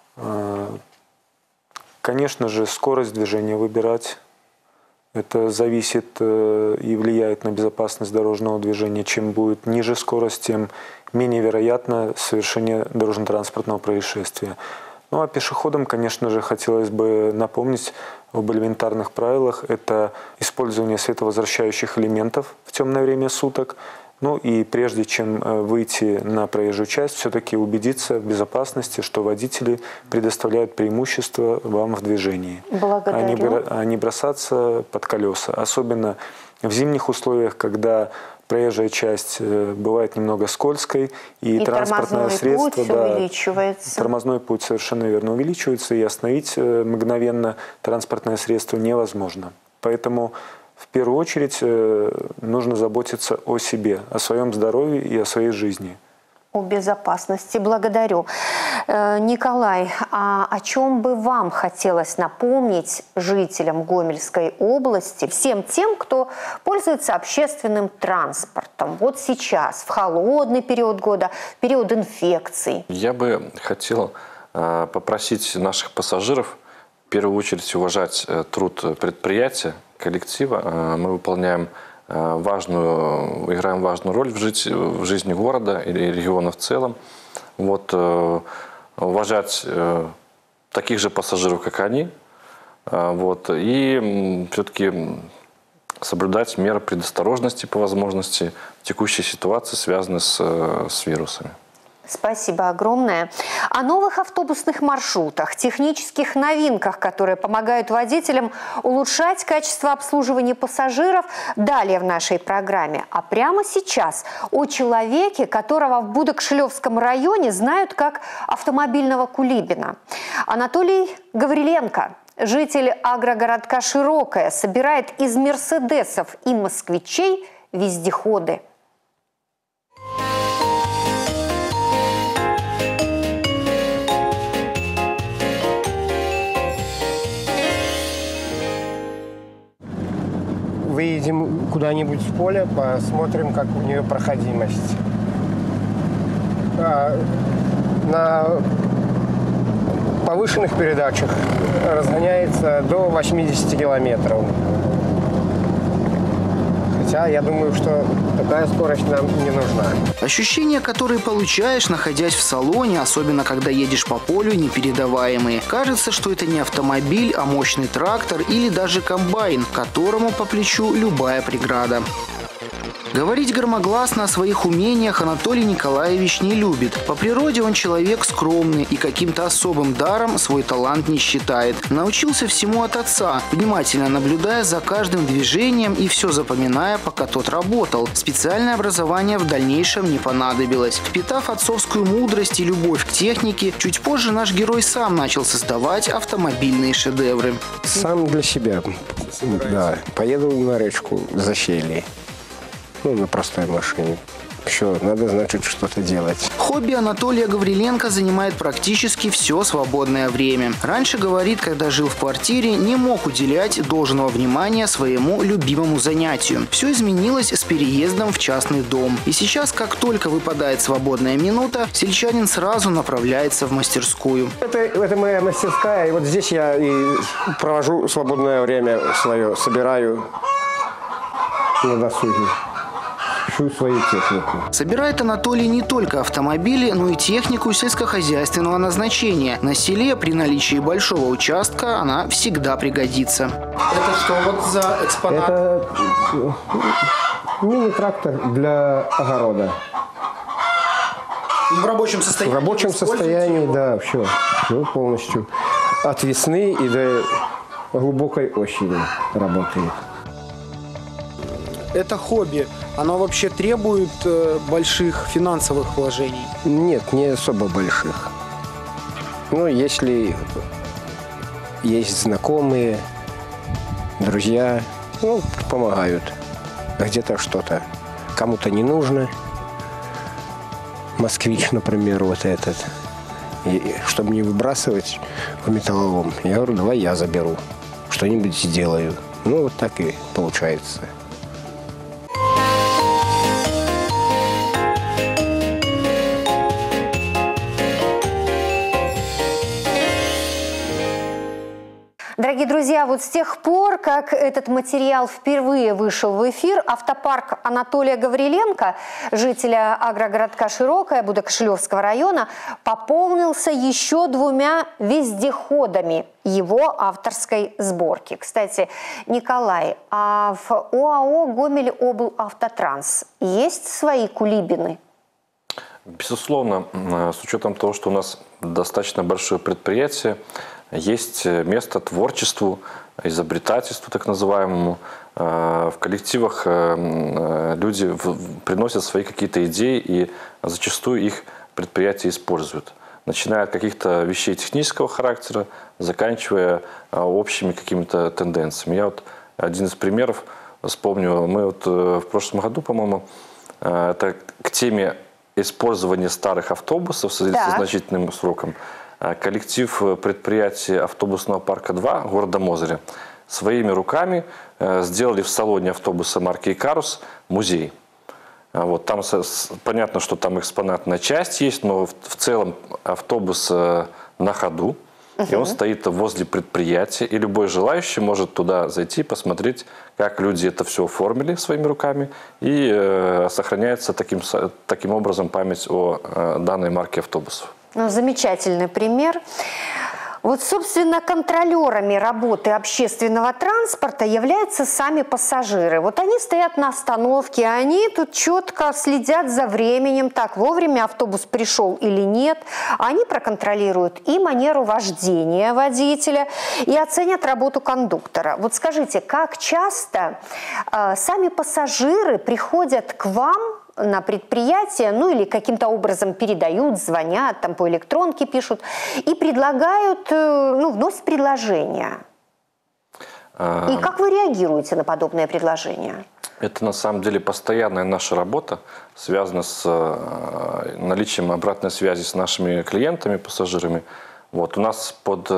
S3: Конечно же, скорость движения выбирать. Это зависит и влияет на безопасность дорожного движения. Чем будет ниже скорость, тем менее вероятно совершение дорожно-транспортного происшествия. Ну а пешеходам, конечно же, хотелось бы напомнить об элементарных правилах. Это использование световозвращающих элементов в темное время суток. Ну и прежде чем выйти на проезжую часть, все-таки убедиться в безопасности, что водители предоставляют преимущество вам в движении.
S1: Благодарю.
S3: А не бросаться под колеса. Особенно в зимних условиях, когда проезжая часть бывает немного скользкой, и, и транспортное средство,
S1: путь
S3: да,
S1: увеличивается.
S3: Тормозной путь совершенно верно увеличивается, и остановить мгновенно транспортное средство невозможно. Поэтому в первую очередь нужно заботиться о себе, о своем здоровье и о своей жизни.
S1: О безопасности. Благодарю. Николай, а о чем бы вам хотелось напомнить жителям Гомельской области, всем тем, кто пользуется общественным транспортом? Вот сейчас, в холодный период года, в период инфекций.
S2: Я бы хотел попросить наших пассажиров в первую очередь уважать труд предприятия, коллектива. Мы выполняем важную, играем важную роль в жизни, в жизни города или региона в целом. Вот, уважать таких же пассажиров, как они, вот, и все-таки соблюдать меры предосторожности по возможности в текущей ситуации, связанной с, с вирусами.
S1: Спасибо огромное. О новых автобусных маршрутах, технических новинках, которые помогают водителям улучшать качество обслуживания пассажиров, далее в нашей программе. А прямо сейчас о человеке, которого в Будокшилевском районе знают как автомобильного Кулибина. Анатолий Гавриленко, житель агрогородка Широкое, собирает из мерседесов и москвичей вездеходы.
S7: Выедем куда-нибудь в поле, посмотрим, как у нее проходимость. На повышенных передачах разгоняется до восьмидесяти километров. Хотя я думаю, что такая скорость нам не нужна.
S8: Ощущения, которые получаешь, находясь в салоне, особенно когда едешь по полю, непередаваемые. Кажется, что это не автомобиль, а мощный трактор или даже комбайн, которому по плечу любая преграда. Говорить громогласно о своих умениях Анатолий Николаевич не любит. По природе он человек скромный и каким-то особым даром свой талант не считает. Научился всему от отца, внимательно наблюдая за каждым движением и все запоминая, пока тот работал. Специальное образование в дальнейшем не понадобилось. Впитав отцовскую мудрость и любовь к технике, чуть позже наш герой сам начал создавать автомобильные шедевры.
S7: Сам для себя, да. Поеду на речку Защелье. Ну, на простой машине. Все, надо, значит, что-то делать.
S8: Хобби Анатолия Гавриленко занимает практически все свободное время. Раньше, говорит, когда жил в квартире, не мог уделять должного внимания своему любимому занятию. Все изменилось с переездом в частный дом. И сейчас, как только выпадает свободная минута, сельчанин сразу направляется в мастерскую.
S7: Это, это моя мастерская, и вот здесь я и провожу свободное время свое, собираю на досуге. Свою технику.
S8: Собирает Анатолий не только автомобили, но и технику сельскохозяйственного назначения. На селе при наличии большого участка она всегда пригодится. Это что вот за экспонат?
S7: Это мини-трактор для огорода.
S8: В рабочем состоянии?
S7: В рабочем состоянии, да, все. Ну, полностью. От весны и до глубокой осени работает.
S8: Это хобби. Оно вообще требует э, больших финансовых вложений?
S7: Нет, не особо больших. Ну, если есть знакомые, друзья, ну, помогают. Где-то что-то. Кому-то не нужно. Москвич, например, вот этот. И, чтобы не выбрасывать в металлолом, я говорю, давай я заберу. Что-нибудь сделаю. Ну, вот так и получается.
S1: Дорогие друзья, вот с тех пор, как этот материал впервые вышел в эфир, автопарк Анатолия Гавриленко, жителя агрогородка Широкая Будокошелевского района, пополнился еще двумя вездеходами его авторской сборки. Кстати, Николай, а в ОАО «Гомель-Облавтотранс» есть свои кулибины?
S2: Безусловно, с учетом того, что у нас достаточно большое предприятие, есть место творчеству, изобретательству так называемому. В коллективах люди приносят свои какие-то идеи, и зачастую их предприятия используют. Начиная от каких-то вещей технического характера, заканчивая общими какими-то тенденциями. Я вот один из примеров вспомню. Мы вот в прошлом году, по-моему, это к теме использования старых автобусов со, со значительным сроком, коллектив предприятия автобусного парка два города Мозыря своими руками сделали в салоне автобуса марки «Икарус» музей. Вот, там понятно, что там экспонатная часть есть, но в, в целом автобус на ходу. И он стоит возле предприятия, и любой желающий может туда зайти, посмотреть, как люди это все оформили своими руками, и э, сохраняется таким, таким образом память о э, данной марке автобусов.
S1: Ну, замечательный пример. Вот, собственно, контролерами работы общественного транспорта являются сами пассажиры. Вот они стоят на остановке, они тут четко следят за временем, так, вовремя автобус пришел или нет. Они проконтролируют и манеру вождения водителя, и оценят работу кондуктора. Вот скажите, как часто э, сами пассажиры приходят к вам на предприятие, ну или каким-то образом передают, звонят, там по электронке пишут и предлагают, ну, вносят предложения. А... И как вы реагируете на подобное предложение?
S2: Это на самом деле постоянная наша работа, связана с наличием обратной связи с нашими клиентами, пассажирами. Вот, у нас под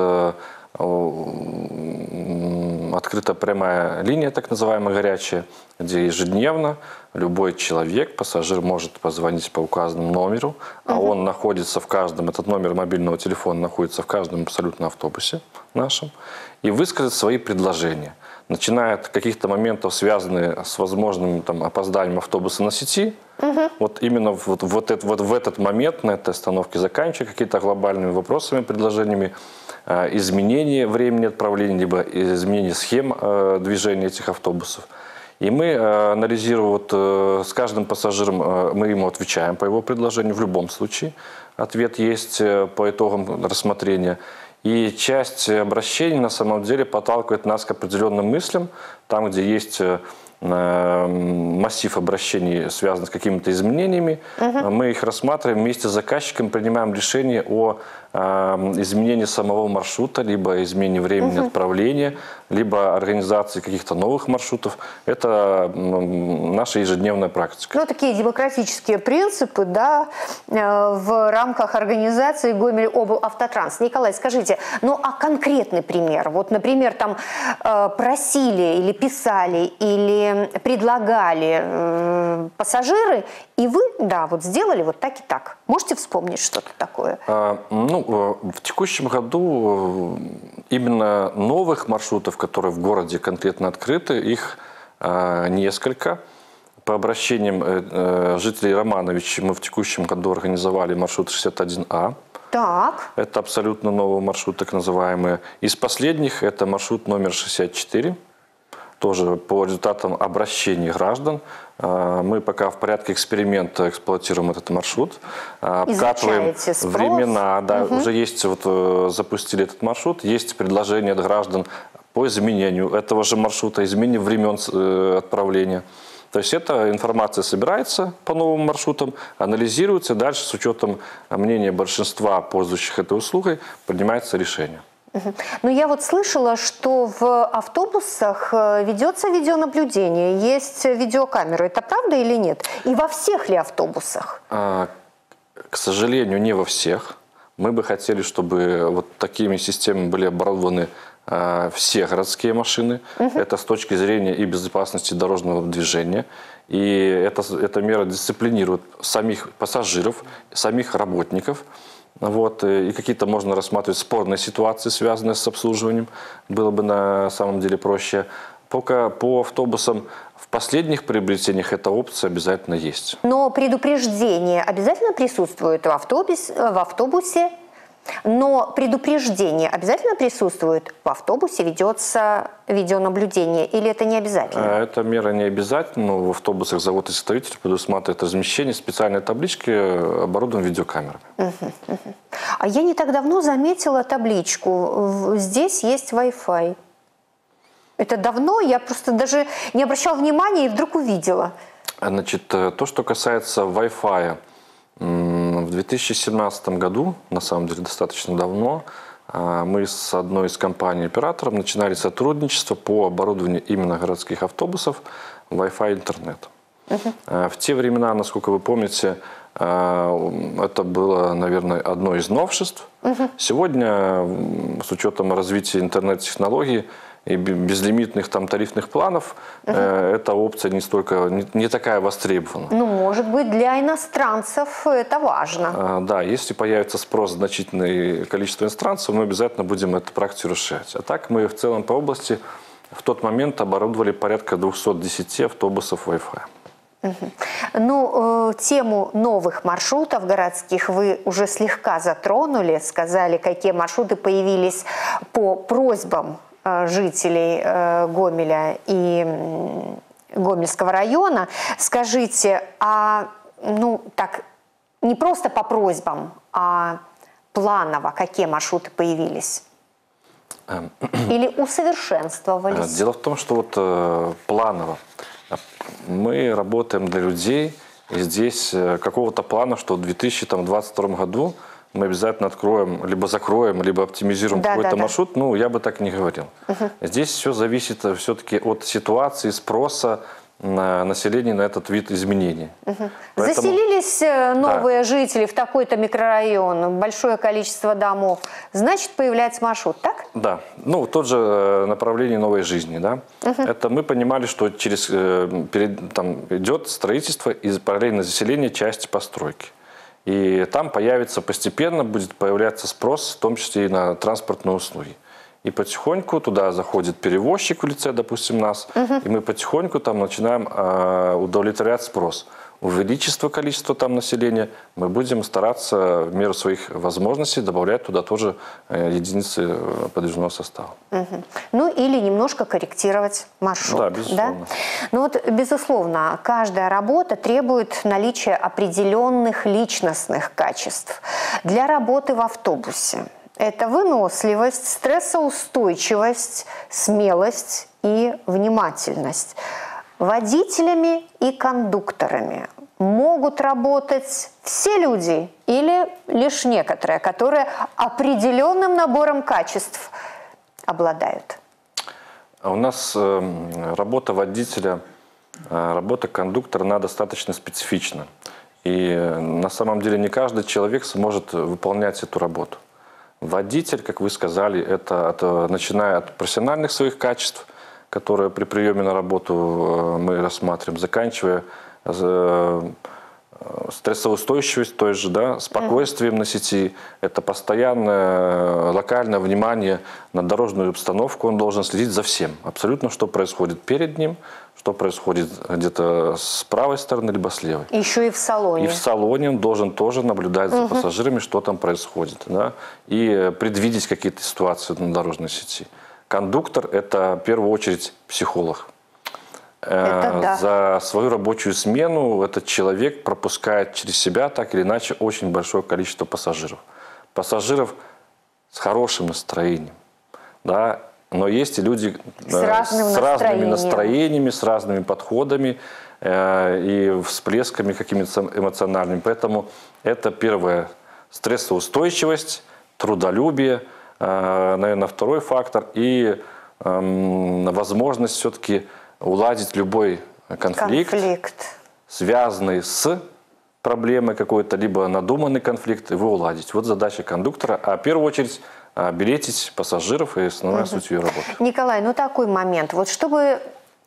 S2: открыта прямая линия, так называемая горячая, где ежедневно любой человек, пассажир, может позвонить по указанному номеру, а uh-huh. он находится в каждом, этот номер мобильного телефона находится в каждом абсолютно автобусе нашем, и высказать свои предложения. Начиная от каких-то моментов, связанных с возможным там, опозданием автобуса на сети, uh-huh. вот именно вот, вот, это, вот в этот момент, на этой остановке, заканчивая какими-то глобальными вопросами, предложениями, изменение времени отправления, либо изменение схем э, движения этих автобусов. И мы, э, анализируя, вот, э, с каждым пассажиром, э, мы ему отвечаем по его предложению в любом случае. Ответ есть э, по итогам рассмотрения. И часть обращений на самом деле подталкивает нас к определенным мыслям, там, где есть э, массив обращений связан с какими-то изменениями. Uh-huh. Мы их рассматриваем вместе с заказчиком, принимаем решение о изменении самого маршрута, либо изменении времени uh-huh. отправления, либо организации каких-то новых маршрутов. Это наша ежедневная практика.
S1: Ну, такие демократические принципы, да, в рамках организации Гомель-облавтотранс. Николай, скажите, ну, а конкретный пример? Вот, например, там просили или писали, или предлагали пассажиры, и вы, да, вот сделали вот так и так. Можете вспомнить что-то такое?
S2: А, ну, в текущем году именно новых маршрутов, которые в городе конкретно открыты, их а, несколько. По обращениям э, жителей Романовичей мы в текущем году организовали маршрут шестьдесят один А.
S1: Так.
S2: Это абсолютно новый маршрут, так называемый. Из последних это маршрут номер шестьдесят четыре. Тоже по результатам обращений граждан. Мы пока в порядке эксперимента эксплуатируем этот маршрут. Обкатываем времена. Да, угу. Уже есть, вот, запустили этот маршрут. Есть предложение от граждан по изменению этого же маршрута, изменению времен отправления. То есть эта информация собирается по новым маршрутам, анализируется, и дальше с учетом мнения большинства пользующих этой услугой принимается решение.
S1: Но я вот слышала, что в автобусах ведется видеонаблюдение, есть видеокамеры. Это правда или нет? И во всех ли автобусах?
S2: А, к сожалению, не во всех. Мы бы хотели, чтобы вот такими системами были оборудованы а, все городские машины. Угу. Это с точки зрения и безопасности дорожного движения. И это, эта мера дисциплинирует самих пассажиров, самих работников. Вот, и какие-то можно рассматривать спорные ситуации, связанные с обслуживанием. Было бы на самом деле проще. Пока по автобусам в последних приобретениях эта опция обязательно есть.
S1: Но предупреждение обязательно присутствует в автобусе, в автобусе? Но предупреждение обязательно присутствует? В автобусе ведется видеонаблюдение или это не обязательно?
S2: Эта мера не обязательна, но в автобусах завод-изготовитель предусматривает размещение специальной таблички, оборудованной видеокамерами.
S1: Угу, угу. А я не так давно заметила табличку. Здесь есть Wi-Fi. Это давно? Я просто даже не обращала внимания и вдруг увидела.
S2: Значит, то, что касается Wi-Fi. В две тысячи семнадцатом году, на самом деле достаточно давно, мы с одной из компаний-операторов начинали сотрудничество по оборудованию именно городских автобусов Wi-Fi интернет. Uh-huh. В те времена, насколько вы помните, это было, наверное, одно из новшеств. Uh-huh. Сегодня, с учетом развития интернет-технологий и безлимитных там тарифных планов, uh-huh. э, эта опция не столько не, не такая востребована.
S1: Ну, может быть, для иностранцев это важно.
S2: А, да, если появится спрос значительное количество иностранцев, мы обязательно будем эту практику расширять. А так мы в целом по области в тот момент оборудовали порядка двухсот десяти автобусов Wi-Fi.
S1: Угу. Ну, э, тему новых маршрутов городских вы уже слегка затронули, сказали, какие маршруты появились по просьбам жителей э, Гомеля и э, Гомельского района. Скажите, а ну так не просто по просьбам, а планово какие маршруты появились? Или усовершенствовались?
S2: Дело в том, что вот э, планово мы работаем для людей, и здесь какого-то плана, что в две тысячи двадцать втором году мы обязательно откроем, либо закроем, либо оптимизируем да, какой-то да, маршрут, да. ну, я бы так не говорил. Угу. Здесь все зависит все-таки от ситуации, спроса на население на этот вид изменений. Угу.
S1: Поэтому... Заселились новые да. жители в такой-то микрорайон, большое количество домов, значит, появляется маршрут, так?
S2: Да. Ну, тот же направление новой жизни, да. Угу. Это мы понимали, что через, перед, там, идет строительство и параллельно заселение части постройки. И там появится постепенно, будет появляться спрос, в том числе и на транспортные услуги. И потихоньку туда заходит перевозчик в лице, допустим, нас, uh-huh. и мы потихоньку там начинаем э, удовлетворять спрос. Увеличится количество там населения, мы будем стараться в меру своих возможностей добавлять туда тоже э, единицы подвижного состава.
S1: Uh-huh. Ну или немножко корректировать маршрут.
S2: Да, безусловно.
S1: Да? Ну вот, безусловно, каждая работа требует наличия определенных личностных качеств. Для работы в автобусе это выносливость, стрессоустойчивость, смелость и внимательность. Водителями и кондукторами могут работать все люди или лишь некоторые, которые определенным набором качеств обладают?
S2: У нас работа водителя, работа кондуктора, она достаточно специфична. И на самом деле не каждый человек сможет выполнять эту работу. Водитель, как вы сказали, это, это начиная от профессиональных своих качеств, которые при приеме на работу мы рассматриваем, заканчивая стрессоустойчивость той же, да, спокойствием на сети, это постоянное локальное внимание на дорожную обстановку, он должен следить за всем, абсолютно, что происходит перед ним, что происходит где-то с правой стороны, либо с левой.
S1: Еще и в салоне.
S2: И в салоне он должен тоже наблюдать за угу. пассажирами, что там происходит, да, и предвидеть какие-то ситуации на дорожной сети. Кондуктор – это в первую очередь психолог. Да. За свою рабочую смену этот человек пропускает через себя так или иначе очень большое количество пассажиров. Пассажиров с хорошим настроением. Да? Но есть и люди с, разным с разными настроениями, с разными подходами э, и всплесками какими-то эмоциональными. Поэтому это первое – стрессоустойчивость, трудолюбие, э, наверное, второй фактор и э, возможность все-таки уладить любой конфликт, конфликт, связанный с проблемой какой-то, либо надуманный конфликт, его уладить. Вот задача кондуктора. А в первую очередь билетить пассажиров и основная угу. суть ее работы.
S1: Николай, ну такой момент. Вот чтобы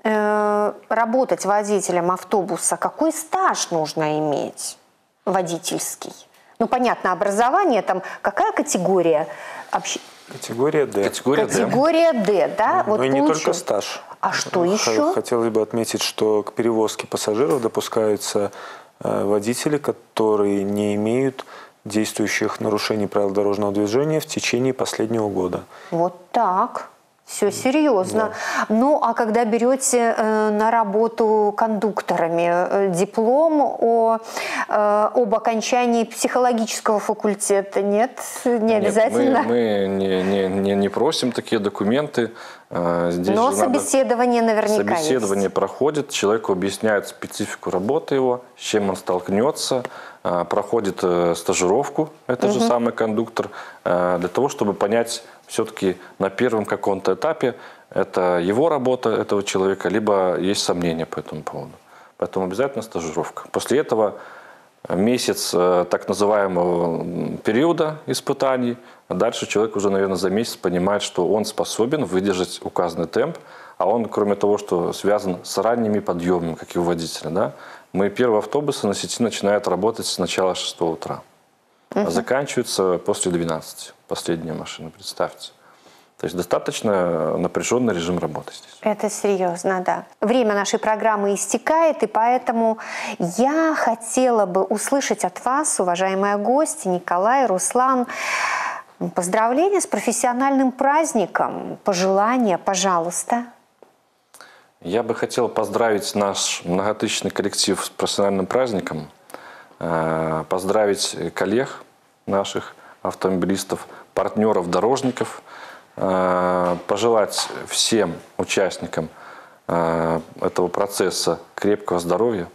S1: э, работать водителем автобуса, какой стаж нужно иметь водительский? Ну, понятно, образование, там какая категория? Общ...
S3: Категория D.
S1: Категория, Категория D. D, да?
S3: Но вот и не получу... только стаж.
S1: А что еще?
S3: Хотелось бы отметить, что к перевозке пассажиров допускаются водители, которые не имеют действующих нарушений правил дорожного движения в течение последнего года.
S1: Вот так. Все серьезно. Да. Ну, а когда берете э, на работу кондукторами, э, диплом о, э, об окончании психологического факультета, нет? Не обязательно?
S2: Нет, мы, мы не, не, не, не просим такие документы.
S1: Здесь Но собеседование наверняка
S2: Собеседование
S1: есть.
S2: проходит, человеку объясняют специфику работы его, с чем он столкнется, проходит стажировку, это угу. же самый кондуктор, для того, чтобы понять все-таки на первом каком-то этапе, это его работа, этого человека, либо есть сомнения по этому поводу. Поэтому обязательно стажировка. После этого месяц так называемого периода испытаний, а дальше человек уже, наверное, за месяц понимает, что он способен выдержать указанный темп, а он, кроме того, что связан с ранними подъемами, как и у водителя, да, мы первые автобусы на сети начинают работать с начала шестого утра, а заканчиваются после двенадцати, последние машины, представьте. То есть достаточно напряженный режим работы здесь.
S1: Это серьезно, да. Время нашей программы истекает, и поэтому я хотела бы услышать от вас, уважаемые гости, Николай, Руслан, поздравления с профессиональным праздником, пожелания, пожалуйста.
S2: Я бы хотел поздравить наш многотысячный коллектив с профессиональным праздником, поздравить коллег наших автомобилистов, партнеров, дорожников, пожелать всем участникам этого процесса крепкого здоровья,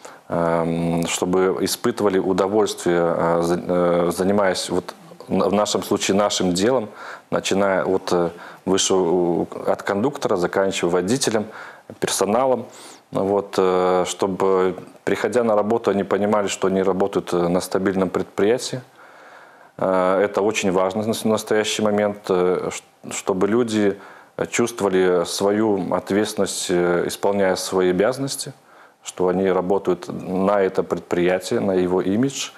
S2: чтобы испытывали удовольствие, занимаясь вот в нашем случае нашим делом, начиная от высшего, от кондуктора, заканчивая водителем, персоналом, вот, чтобы, приходя на работу, они понимали, что они работают на стабильном предприятии. Это очень важно в настоящий момент, чтобы люди чувствовали свою ответственность, исполняя свои обязанности, что они работают на это предприятие, на его имидж.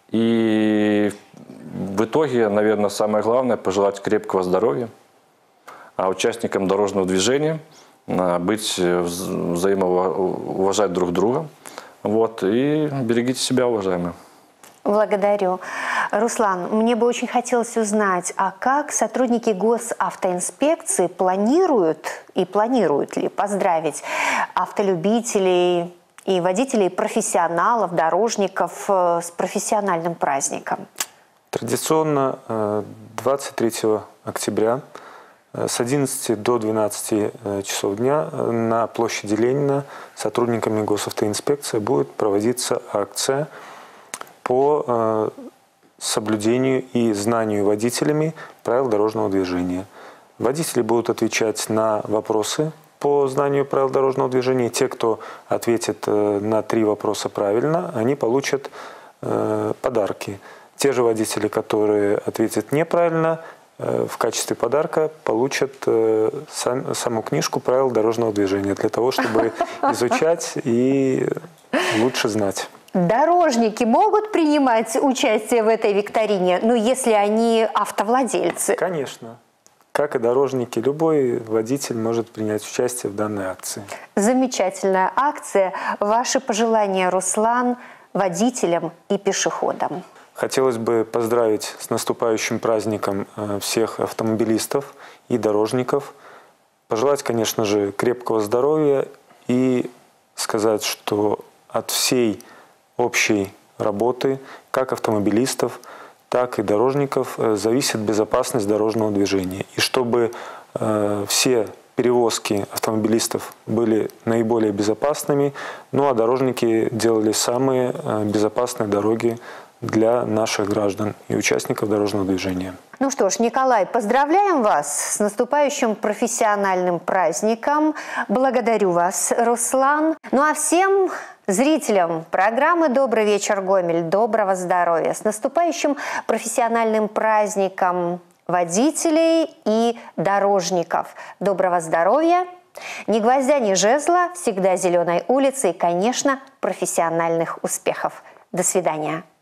S2: И в итоге, наверное, самое главное – пожелать крепкого здоровья, а участникам дорожного движения быть, взаимоуважать друг друга. Вот, и берегите себя, уважаемые.
S1: Благодарю. Руслан, мне бы очень хотелось узнать, а как сотрудники госавтоинспекции планируют и планируют ли поздравить автолюбителей и водителей, профессионалов, дорожников с профессиональным праздником?
S3: Традиционно двадцать третьего октября с одиннадцати до двенадцати часов дня на площади Ленина сотрудниками госавтоинспекции будет проводиться акция по соблюдению и знанию водителями правил дорожного движения. Водители будут отвечать на вопросы по знанию правил дорожного движения. Те, кто ответит на три вопроса правильно, они получат подарки. Те же водители, которые ответят неправильно, в качестве подарка получат сам, саму книжку правил дорожного движения для того, чтобы изучать и лучше знать.
S1: Дорожники могут принимать участие в этой викторине, ну, если они автовладельцы?
S3: Конечно. Как и дорожники, любой водитель может принять участие в данной акции.
S1: Замечательная акция. Ваши пожелания, Руслан, водителям и пешеходам?
S3: Хотелось бы поздравить с наступающим праздником всех автомобилистов и дорожников. Пожелать, конечно же, крепкого здоровья и сказать, что от всей общей работы, как автомобилистов, так и дорожников, зависит безопасность дорожного движения. И чтобы э, все перевозки автомобилистов были наиболее безопасными, ну а дорожники делали самые э, безопасные дороги для наших граждан и участников дорожного движения.
S1: Ну что ж, Николай, поздравляем вас с наступающим профессиональным праздником. Благодарю вас, Руслан. Ну а всем зрителям программы «Добрый вечер, Гомель» доброго здоровья. С наступающим профессиональным праздником водителей и дорожников. Доброго здоровья, ни гвоздя, ни жезла, всегда зеленой улицы и, конечно, профессиональных успехов. До свидания.